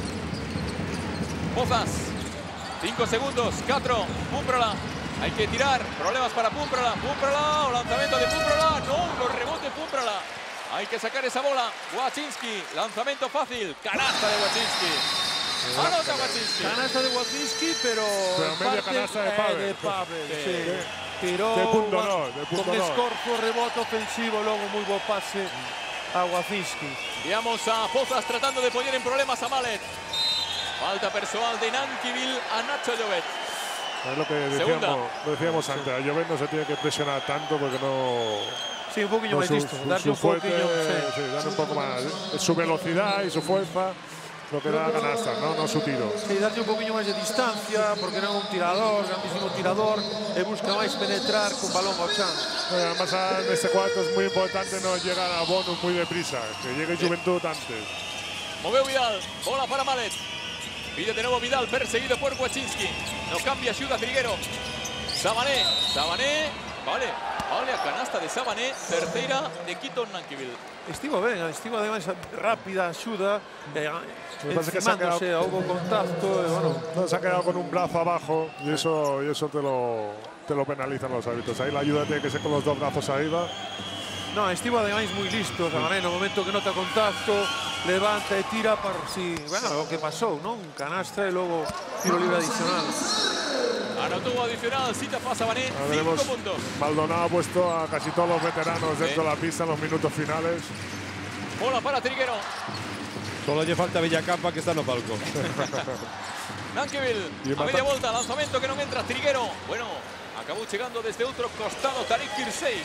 Pozas. 5 segundos. 4. Pumprala. Hay que tirar. Problemas para Pumprala. Pumprala. O lanzamiento de Pumprala. No, los rebote Pumprala. Hay que sacar esa bola. Wachinski. Lanzamiento fácil. Canasta de Wachinski. Anota Wachinski. Canasta de Wachinski, pero media canasta de Pavel. Sí. Tiró de punto con escorzo, rebote ofensivo, luego muy buen pase a Wachinski. Veamos a Pozas tratando de poner en problemas a Mallet. Falta personal de Nankivil a Nacho Llobet. Es lo que decíamos antes. A Llobet no se tiene que presionar tanto porque no... Sí, un poquillo más listo. Darle un poquillo. Sí, darle un poco más. Su velocidad y su fuerza. Lo que da canasta, no su tiro. Sí, darle un poquillo más de distancia, porque non é un tirador, grandísimo tirador, e busca máis penetrar con balón ao chan. Además, en este cuarto es muy importante no llegar a bonus muy deprisa, que llegue Juventud antes. Moveu Vidal, bola para Mallet. Pide de nuevo Vidal, perseguido por Wachinski. No cambia, ayuda Triguero. Sabané, vale, a canasta de Sabané, terceira de Keaton Nankivil. Estivo ben, estivo además rápida, axuda, encimándose, hubo contacto, bueno. Se ha quedado con un brazo abajo y eso te lo penalizan los árbitros. Ahí la ayuda tiene que ser con los dos brazos arriba. No, estivo además muy listo, Sabané, no momento que nota contacto, levanta y tira para si, bueno, lo que pasó, ¿no? Un canastra y luego tiro libre adicional. Anotó adicional, cita para Sabané, 5 puntos. Maldonado ha puesto a casi todos los veteranos dentro de la pista en los minutos finales. Bola para Triguero. Solo lle falta Villacampa, que está no palco. Nankivil, a media volta, lanzamiento que no entra, Triguero. Bueno, acabó llegando desde otro costado Tariq Kersey.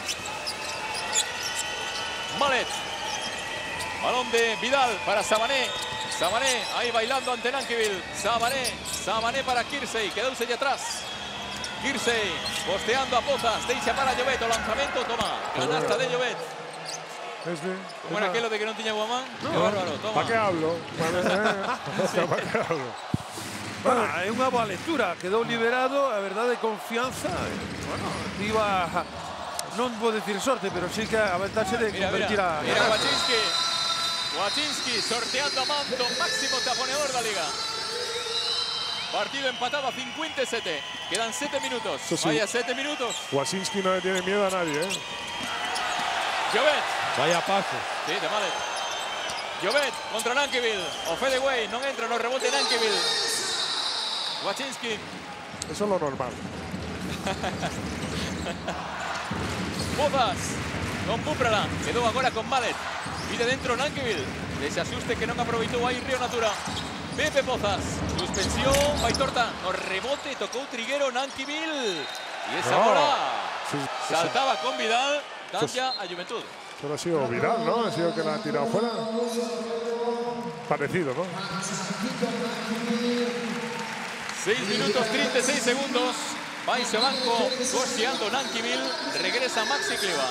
Mallet. Balón de Vidal para Sabané. Sabané ahí bailando ante Nankivil. Sabané para Kersey. Quedouse de atrás. Kersey posteando a Pozas. Deixa para Llobet. O lanzamiento, toma. Canasta de Llobet. ¿Cómo era aquello de que no tenía Guamán? No, qué bárbaro, toma. ¿Para qué hablo? ¿Para qué hablo? Bueno, é unha boa lectura. Quedou liberado, a verdade, confianza. Bueno, iba... Non vou decir sorte, pero sí que a ventaxe de convertir a... Mira Wachinski. Wachinski sorteando a Manto, máximo taponeador de la liga. Partido empatado a 57. Quedan 7 minutos. Sí. Vaya, 7 minutos. Wachinski no le tiene miedo a nadie, ¿eh? Llobet. Vaya paso. Sí, de Mallet. Llobet contra Nankivil. O Fedeway, no entra, no rebote Nankivil. Wachinski. Eso es lo normal. Pozas con Pumprala. Quedó ahora con Mallet. Pide dentro Nankivil. Desasuste que no aprovechó ahí Río Natura. Pepe Pozas. Suspensión. Baitorta. No rebote. Tocó Triguero Nankivil. Y esa bola saltaba con Vidal. Cambia a Juventud. Solo ha sido Vidal, ¿no? Ha sido que la ha tirado fuera. Parecido, ¿no? 6 minutos 36 segundos. Baixo banco, costeando Nankivil. Regresa Maxi Cliva.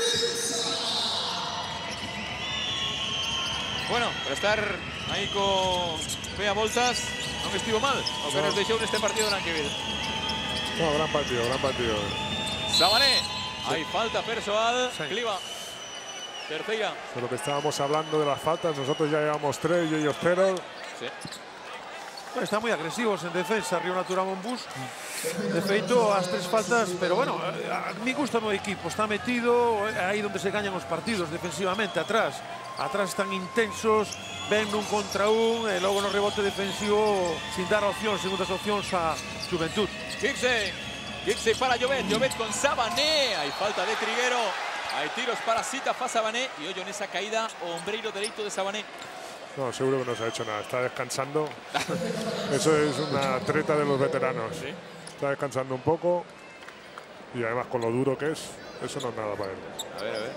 Bueno, para estar ahí con Pea Voltas, no me estivo mal. O que nos dejó en este partido Nankivil. No, gran partido. Sabané. Hay falta personal. Cliva. Tercera. De lo que estábamos hablando de las faltas, nosotros ya llevamos 3 y ellos 0. Sí. Bueno, están muy agresivos en defensa, Río Natura Monbus. De feito, as 3 faltas, pero bueno, a mí gusta o meu equipo. Está metido aí donde se gañan os partidos, defensivamente, atrás. atrás están intensos, ven un contra un, e logo no rebote defensivo sin dar opcións, segundas opcións a Juventud. Kirksey para Llobet, Llobet con Sabané, hay falta de Triguero, hay tiros para Sitafa Sabané, y hoy en esa caída, ombreiro derecho de Sabané. No, seguro que no se ha hecho nada, está descansando. Eso es una treta de los veteranos. ¿Sí? Está descansando un poco y además con lo duro que es, eso no es nada para él. A ver.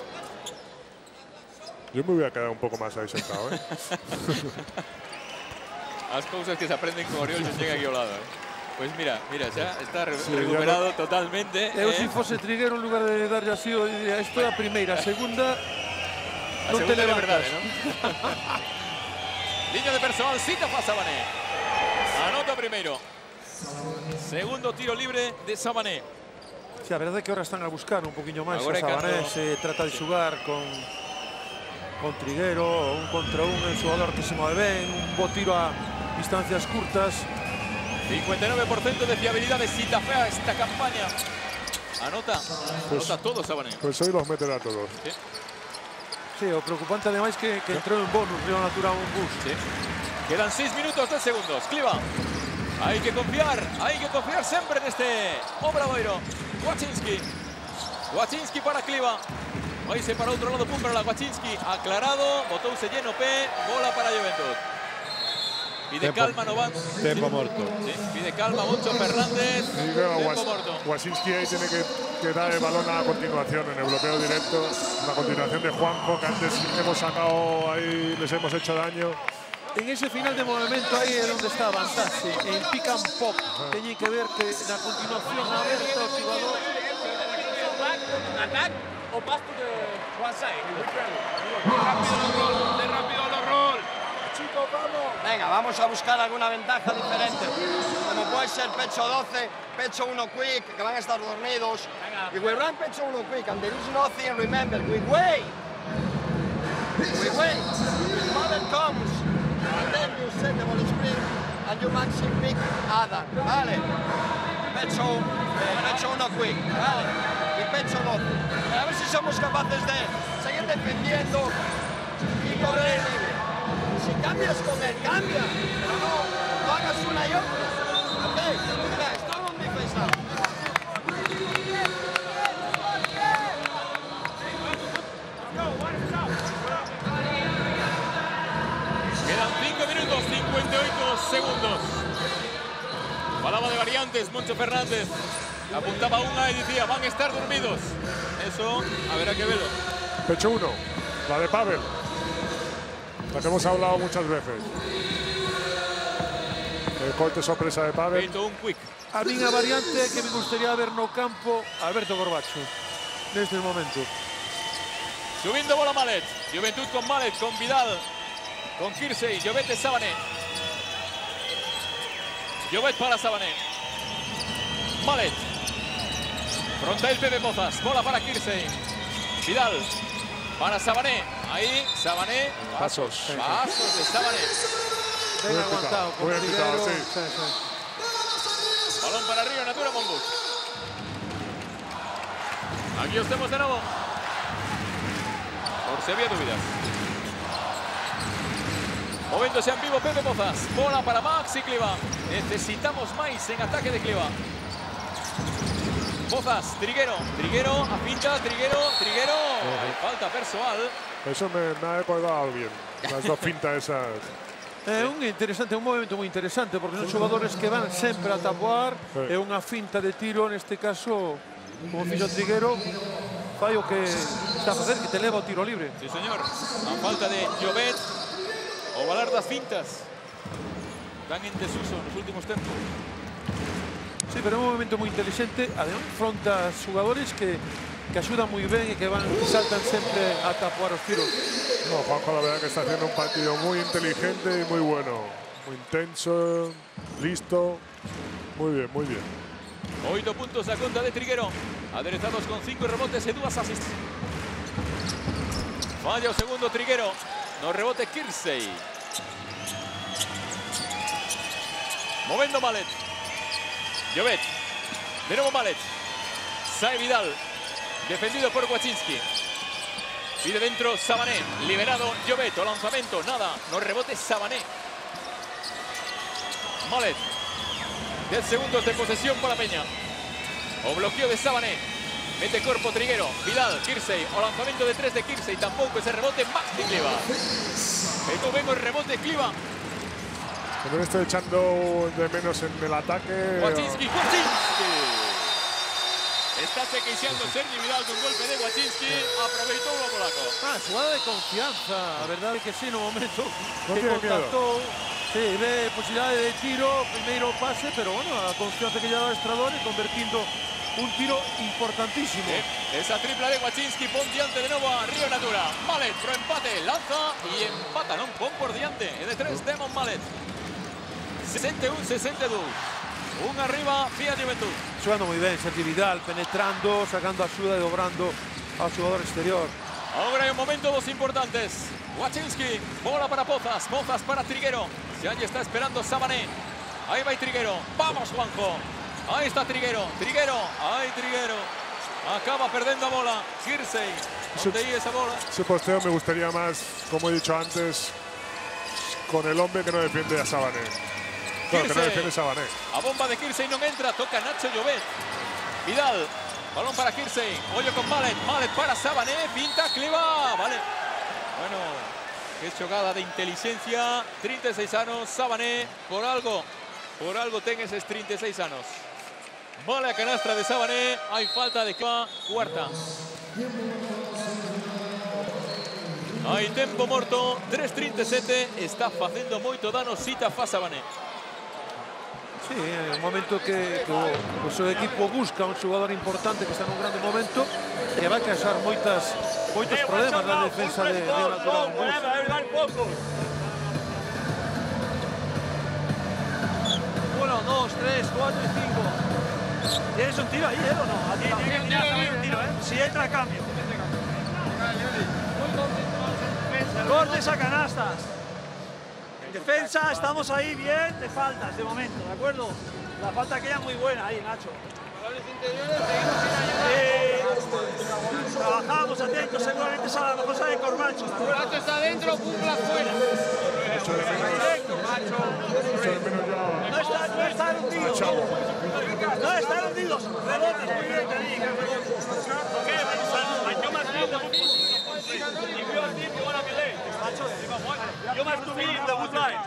Yo me hubiera quedado un poco más ahí sentado, ¿eh? Las cosas que se aprenden con Oriol se llega aquí al lado, Pues mira, ya está Sí, recuperado totalmente. Eu se fose Triguero, en lugar de darlle así, eu diría, isto é a primeira, a segunda... La non te segunda de verdad, levantas. ¿no? Línea de personal, Sitafa Sabané. Anota primero. Segundo tiro libre de Sabané. Sí, a verdade é que ahora están a buscar un poquinho máis Agora a Sabané, canto. se trata de xugar con Triguero, un contra un, el xogador que se move ben, un bo tiro a distancias curtas. 59% de fiabilidad de Sitafa esta campaña. Anota todo Sabané. Pues hoy los meterá a todos. Sí. Sí, o preocupante además que entrou en bonus, Río Natura un boost. Sí. Quedan 6 minutos, 3 segundos. Cliva. Hay que confiar siempre en este Obradoiro. Wachinski para Cliva. Ahí se para otro lado, pum para la Wachinski. Aclarado, botouse lleno P, bola para Juventud. Pide calma, Novak. Tempo morto. Sí, pide calma, Moncho Fernández. Y luego Tempo morto. Wasinski ahí tiene que dar el balón a continuación en el bloqueo directo. La continuación de Juanjo, que antes hemos sacado ahí, les hemos hecho daño. En ese final de movimento aí é onde está a vantaxe, en pick and pop. Teñen que ver que na continuación aberta o xogador. Attack or pass to the one side. Rápido los roll. Venga, vamos a buscar alguna ventaja diferente. Como puede ser pecho 12, pecho 1 quick, que van a estar dormidos. Y we run pecho 1 quick, and there is nothing, remember, we wait. We wait. The mother comes, and then you set the ball screen, and you maxi pick Ada. Vale. Pecho 1 quick, vale. Y pecho 12. A ver si somos capaces de seguir defendiendo y correr libre. Si cambias con él, cambia, pero no hagas una y otra. Ok, mira, estoy en defensa. Quedan 5 minutos, 58 segundos. Hablaba de variantes, Moncho Fernández. Apuntaba una y decía, van a estar dormidos. Eso, habrá que verlo. Pecho 1, la de Pavel. La que hemos hablado muchas veces. El corte sorpresa de Pavel. Feito un quick. A mí a variante que me gustaría ver no campo Alberto Corbacho neste momento. Subiendo bola Malet. Juventud con Malet, con Vidal, con Kirksey, Llobet de Sabané. Llobet para Sabané. Malet. Frontal Pepe Pozas. Bola para Kirksey. Vidal para Sabané. Ahí, Sabané. Pasos. Pasos de Sabané. Ben Muy aguantado con muy explicado, Triguero. sí. Balón para Río Natura Monbus. Aquí estamos de nuevo. Por si había dudas. Moviéndose en vivo Pepe Pozas. Bola para Maxi Cliva. Necesitamos más en ataque de Cliva. Pozas, Triguero, a pinta, Triguero. Hay falta personal. Eso me ha recordado bien. Las dos fintas esas. Un movimento moi interesante porque son xogadores que van sempre a tapoar. Sí. É unha finta de tiro, neste caso, como fixo Triguero, fai o que está a facer, que te leva o tiro libre. Sí, señor. A falta de Llobet. O valer das fintas. Van en desuso nos últimos tempos. Sí, pero é un movimento moi inteligente. Además, fronta xogadores que axudan moi ben e que saltan sempre a tapoar os tiros. No, Juanjo la verdad que está haciendo un partido muy inteligente y muy bueno. Muy intenso, listo. Muy bien, muy bien. 8 puntos a conta de Triguero. Aderezados con 5 rebotes e 2 asists. Falla o segundo Triguero. No rebote Kirksey. Movendo Malet. Llobet. De nuevo Malet. Sae Vidal. Defendido por Wachinski. Pide dentro Sabané. Liberado Llobet. O lanzamiento. Nada. No rebote Sabané. Mallet. 10 segundos de posesión para Peña. O bloqueo de Sabané. Mete cuerpo Triguero. Vidal. Kirsey. O lanzamiento de 3 de Kirsey. Tampoco ese rebote. Maxi Cliva. Vengo el rebote Cliva. Pero me estoy echando de menos en el ataque. Wachinski. Está sequeando Sergi Vidal con golpe de Wachinski. Aprovechó o polaco. Jugada de confianza. A verdade que sí, no momento No que tiene contactou. Sí, ve posibilidade de tiro, primeiro pase, pero bueno, a confianza que lle dá Stradoni convertindo un tiro importantísimo. Esa tripla de Wachinski pon diante de nuevo a Río Natura. Mallet pro empate, lanza y empata, non pon por diante. E de 3 Demon Mallet. 61-62. Un arriba, Fiat Juventud. Xogando moi ben, Sergi Vidal, penetrando, sacando a axuda e dobrando ao xogador exterior. Ahora hay un momento, dos importantes. Wachinski, bola para Pozas, Pozas para Triguero. Ya está esperando Sabané. Ahí va Triguero. Vamos, Juanjo. Ahí está Triguero. Triguero. Ahí Triguero. Acaba perdiendo a bola. Kirsey. ¿Dónde iba esa bola? Ese posteo me gustaría más, como he dicho antes, con el hombre que no defiende a Sabané. Claro, que no defiende a Sabané. A bomba de Kirsey no entra. Toca Nacho Llobet. Vidal. Balón para Kirsey. Hoyo con Mallet. Mallet para Sabané. Pinta Cliva. Vale. Bueno, qué jugada de inteligencia. 36 años. Sabané. Por algo ten esos 36 años. Vale a canastra de Sabané. Hay falta de Cliva. Cuarta. Hay tempo morto. 3:37. Está facendo moito dano Sita fa Sabané. Sí, é un momento que o seu equipo busca un xogador importante que está nun grande momento e vai causar moitos problemas na defensa de Río Natura. 1, 2, 3, 4 y 5. ¿Tienes un tiro ahí, o no? Aquí también hay un tiro, Si entra a cambio. Cortes a canastas. En defensa estamos ahí bien de faltas de momento, ¿de acuerdo? La falta aquella muy buena ahí, Nacho. Trabajamos atentos, seguramente esa la cosa de Corbacho. Corbacho está adentro, Pumbla afuera. No están hundidos. No están hundidos. Rebotes, muy bien, te dije. You must to be in the wood line.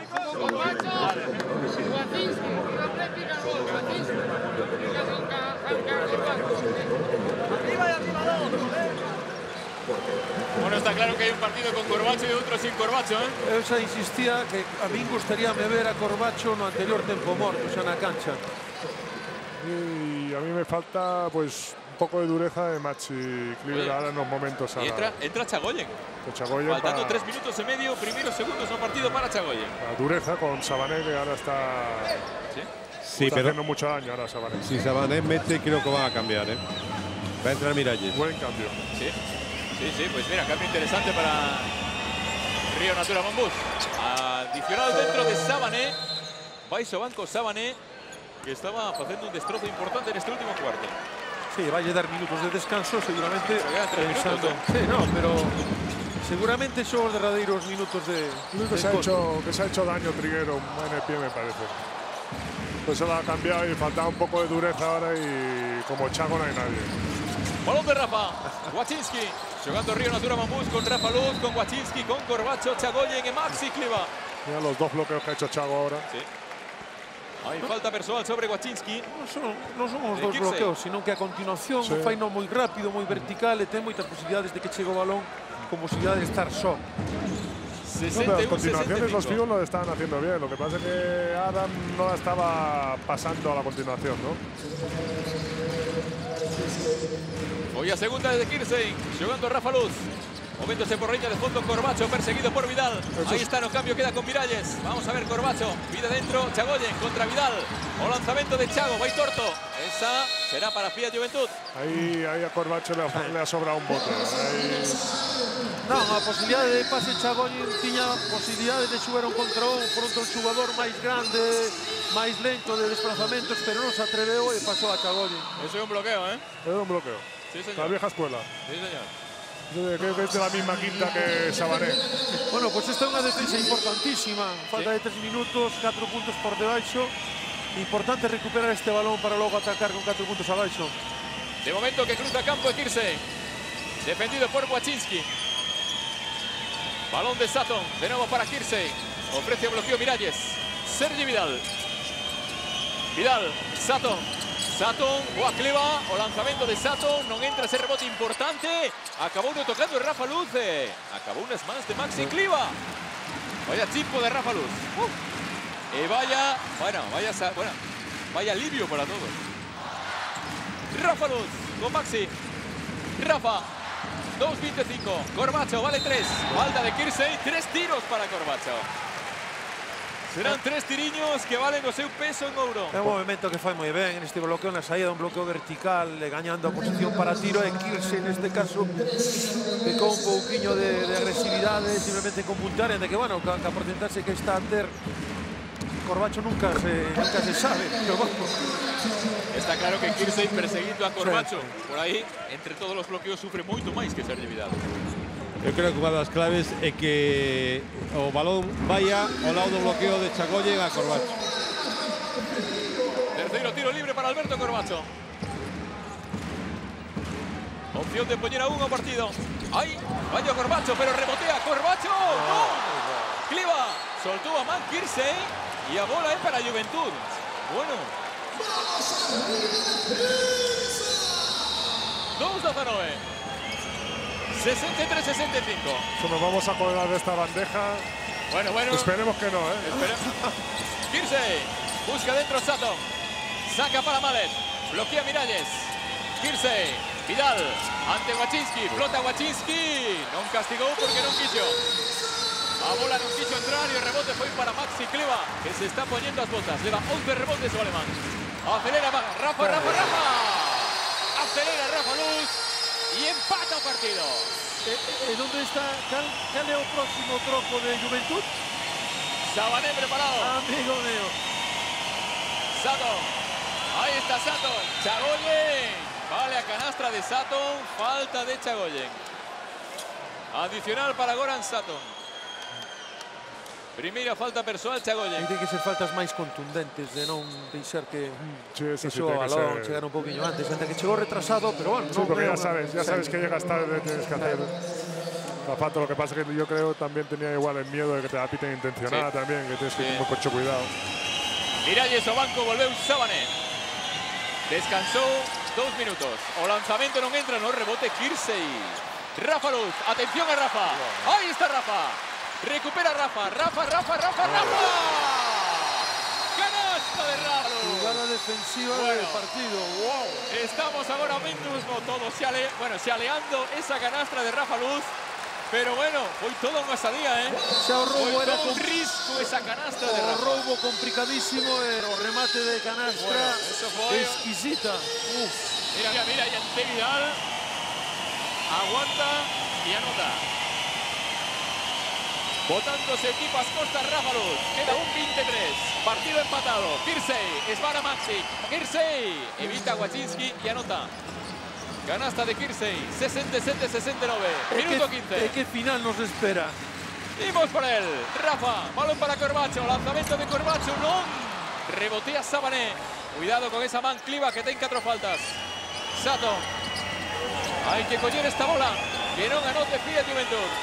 Arriba y arriba dos. Bueno, está claro que hay un partido con Corbacho y otro sin Corbacho, Eu xa insistía que a min gustaríame ver a Corbacho no anterior tempo morto, xa na cancha. Y a mí me falta, pues, un poco de dureza de Maxi Cliver ahora en los momentos. Y entra Chagoyen. Faltando 3 minutos y medio, primeros segundos en partido para Chagoyen. La dureza con Sabané, que ahora está, está haciendo mucho daño ahora Sabané. Si Sabané mete, creo que va a cambiar, Va a entrar Miralles. Buen cambio. Sí, pues mira, cambio interesante para Río Natura Monbus. Adicionado dentro de Sabané. Vais banco Sabané, que estaba haciendo un destrozo importante en este último cuarto. Sí, va a dar minutos de descanso, seguramente pensando. Minutos, Sí, no, pero seguramente son los derradeiros minutos de. Que se ha hecho daño Triguero en el pie, me parece. Pues se lo ha cambiado y faltaba un poco de dureza ahora y como Chago no hay nadie. Balón de Rafa. Wachinski. Jugando Río Natura Monbus con Rafa Luz, con Wachinski, con Corbacho, Chagoyen y Maxi Cliva. Mira los dos bloqueos que ha hecho Chago ahora. Sí. Hay falta personal sobre Wachinski. Non son os dos bloqueos, sino que a continuación o faino moi rápido, moi vertical e ten moitas posibilidades de que chegue o balón con posibilidad de estar só. 61, las continuaciones 65. los pibos lo estaban haciendo bien. Lo que pasa es que Adam no la estaba pasando a la continuación, ¿no? Hoy a segunda de Kirsey, jugando Rafa Luz. Moviéndose por línea de fondo Corbacho, perseguido por Vidal. Ahí está, no cambio, queda con Miralles. Vamos a ver Corbacho, pide dentro, Chagoyen contra Vidal. O lanzamiento de Chago, va Torto. Esa será para Fiat Juventud. Ahí a Corbacho le ha sobrado un bote. Non, a posibilidade de pase Chagoyen tiña posibilidade de xogar un contra un fronte un xogador máis grande, máis lento de desplazamentos, pero non se atreveu e pasou a Chagoyen. Eso es un bloqueo, Es un bloqueo. Sí, señor. La vieja escuela. Sí, señor. Creo que es de la misma quinta que Sabané. Bueno, pues esta é unha defensa importantísima. Falta de 3 minutos, 4 puntos por debaixo. Importante recuperar este balón para logo atacar con 4 puntos abaixo. De momento que cruza campo de Kirsey. Defendido por Wachinski. Balón de Sutton. De nuevo para Kirsey. Ofrece bloqueo Miralles. Sergi Vidal. Vidal. Sutton. Sutton. Boa Cliva. O lanzamento de Sutton. Non entra ese rebote importante. Acabou de tocando Rafa Luz. Acabou unas más de Maxi Cliva. Vaya chimpo de Rafa Luz. Y vaya, vaya alivio para todos. Rafa Luz con Maxi. Rafa, 2.25. Corbacho vale 3. Falta de Kirsey, 3 tiros para Corbacho. Serán 3 tiriños que valen o seu peso en ouro. É un movimento que fai moi ben en este bloqueo, na saída, un bloqueo vertical, gañando a posición para tiro. E Kirsey, neste caso, pecou un pouquiño de agresividade, simplemente con puntar, de que, bueno, que a porcentaxe que está a ter Corbacho nunca se sabe, pero bueno. Está claro que Kirsey perseguindo a Corbacho. Por aí, entre todos os bloqueos, sufre moito máis que Sergi Vidal. Eu creo que unha das claves é que o balón vaya ao lado do bloqueo de Chagoyen a Corbacho. Terceiro tiro libre para Alberto Corbacho. Opción de poñer a 1 ao partido. Aí, vaya Corbacho, pero rebotea Corbacho. ¡No! Cliva, soltou a man Kirsey e a bola é para a Juventud. Bueno. 2-19. 63-65. Nos vamos a colgar de esta bandeja. Bueno. Esperemos que no, Kirsey busca dentro Sutton. Saca para Mallet. Bloquea Miralles. Kirsey. Vidal. Ante Wachinski. Flota Wachinski. Non castigou porque non quiso. A bola non quiso entrar e o rebote foi para Maxi Cliva, que se está poniendo as botas. Leva 11 rebotes o alemán. Acelera Rafa. Acelera Rafa Luz. Y empata o partido. ¿Dónde está? ¿Cal é o próximo troco de Juventud? Sabané preparado. Amigo mío. Sutton. Ahí está Sutton. Chagoyen. Vale a canastra de Sutton. Falta de Chagoyen. Adicional para Goran Sutton. Primeira falta persoal Chagoyen. Ten que ser faltas máis contundentes, de non deixar que o balón chegar un poquinho antes, ante que chegou retrasado, pero bueno. Sí, porque ya sabes que llegas tarde, tienes que hacer la falta. Lo que pasa es que yo creo también tenía igual el miedo de que te la piten intencionada también, que tienes que ir con mucho cuidado. Miralles o banco, volveu Sabané. Descansou 2 minutos. O lanzamento non entra, no rebote Kirsey. Rafa Luz, atención a Rafa. Ahí está Rafa. Recupera Rafa. Canasta de Rafa. Jugada defensiva del partido. Wow. Estamos ahora mismo todos se aleando esa canastra de Rafa Luz. Pero bueno, foi toda unha osadía, Xa o roubo era un risco esa canastra de Rafa. O roubo complicadísimo, o remate de canastra exquisita. Mira, y ante Vidal aguanta y anota. Botándose tipas costas Rafa Luz. Queda un 23. Partido empatado. Kirsey. Es para Maxi. Kirsey. Evita Wachinski y anota. Canasta de Kirsey. 67-69. Minuto 15. ¿Qué final nos espera? Vimos por él. Rafa. Balón para Corbacho. Lanzamiento de Corbacho. No. Rebotea Sabané. Cuidado con esa man Cliva que ten 4 faltas. Sutton. Hay que coger esta bola. Que non anote Fiat Juventud.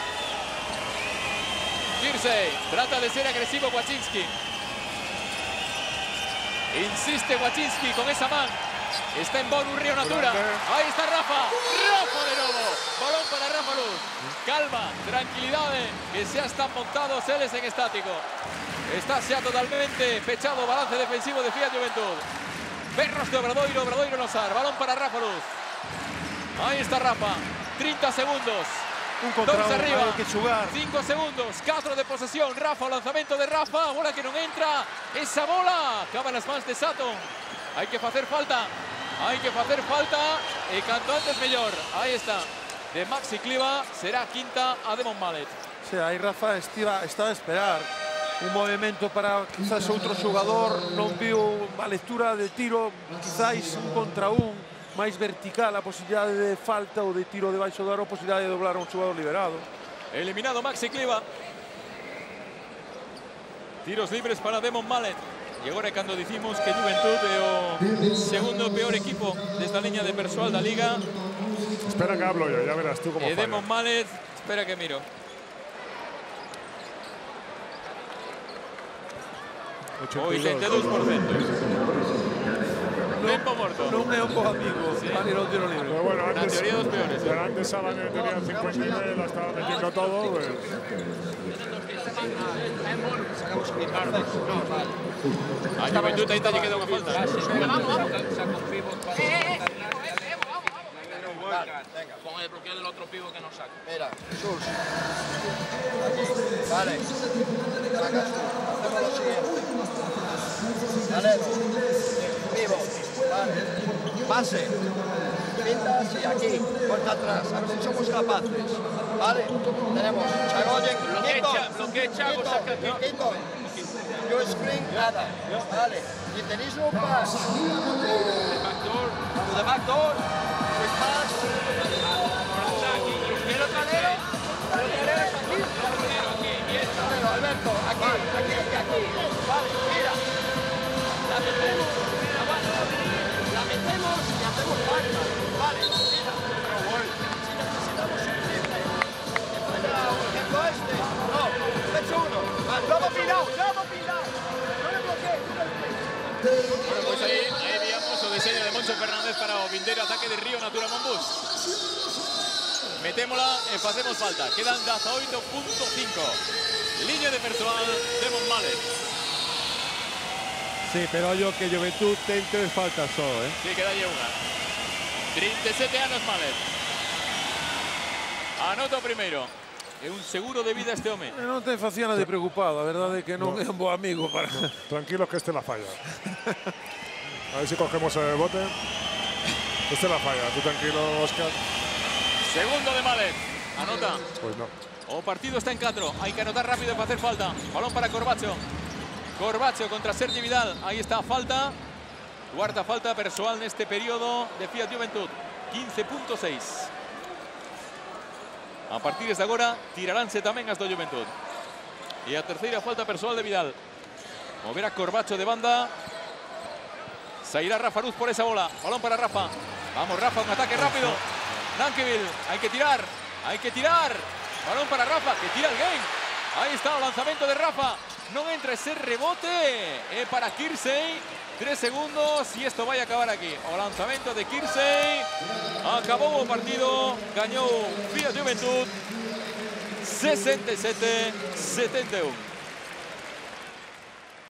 Kirsey trata de ser agresivo Wachinski. Insiste Wachinski con esa man. Está en Bonus Río Natura. Ahí está Rafa. Rafa de nuevo. Balón para Rafa Luz. Calma, tranquilidad, que xa están montados eles en estático. Está xa totalmente fechado o balance defensivo de Fiat Juventud. Berros de Obradoiro, Obradoiro Nosar. Balón para Rafa Luz. Ahí está Rafa. 30 segundos. Un contra Dos arriba, hay que jugar. 5 segundos, 4 de posesión. Rafa, lanzamento de Rafa, bola que non entra. Esa bola acaba en las mans de Sutton. Hay que facer falta. E canto antes mellor. Aí está. De Maxi Cliva será quinta a Demon Mallet. Sí, aí Rafa estaba a esperar un movimento para quizás outro xogador. Non viu a lectura de tiro, quizás un contra un. máis vertical a posibilidade de falta ou de tiro debaixo do aro, a posibilidade de doblar a un xogador liberado. Eliminado Maxi Cliva. Tiros libres para Demon Mallet. E agora cando dicimos que Juventud é o segundo peor equipo desta liña de persoal da Liga. Espera que hablo yo, ya verás tú cómo falla. Demon Mallet, espera que miro. 82%. Tempo morto. Non é un bo amigo, para ir ao tiro libre. Pero bueno, Na teoría dos peores. antes Sabane tenía 59, la estaba metiendo todo. Pues. A Juventud aí lle queda unha falta. Con el bloqueo del otro pivo que nos saca. Mira, Jesús. Aquí. Vale. Sacas tú. Hacemos lo siguiente. Alero. Vivo. Vale. Pase. Pintas y aquí. Puerta atrás. A ver si somos capaces. Vale. Tenemos Chagoyen. Bloquea Chago, saca aquí. Quito. Yo screen, nada. Vale. Y tenéis un pass. De backdoor. Pues pass. ¿Quiero talero? Alberto, aquí. Vale, mira. La metemos y hacemos falta. Vale, mira. Si necesitamos un triple, por ejemplo este. No, he hecho uno. Vale, lobo pirado. No le bloquees. Bueno, pues aí veíamos o diseño de Moncho Fernández para o vindeiro ataque de Río Natura Monbus. Metémola e facemos falta. Quedan 18.5. Liña de persoal Demon Mallet. Sí, pero yo que Juventud ten 3 faltas só, Sí, quedalle unha. 37 anos Mallet. Anota o primeiro. É un seguro de vida este home. Non ten faciana de preocupado, a verdade é que non é un bo amigo para... Tranquilos que este la falla. A ver si cogemos el bote. Este la falla. Tú tranquilo, Óscar. Segundo de Mallet. Anota. Pues no. O partido está en 4. Hay que anotar rápido para hacer falta. Balón para Corbacho. Corbacho contra Sergi Vidal. Ahí está falta. Cuarta falta persoal neste período de Fiat Juventud. 15.6. A partir de agora tiraránse tamén as do Juventud. E a terceira falta persoal de Vidal. Moverá Corbacho de banda. Sairá Rafa Luz por esa bola. Balón para Rafa. Vamos Rafa, un ataque rápido. Nankivil, hay que tirar. Balón para Rafa, que tira el game. Ahí está el lanzamiento de Rafa. No entra ese rebote para Kirsey. 3 segundos y esto vai a acabar aquí. O lanzamento de Kirsey. Acabou o partido. Gañou Fiat Juventud 67-71.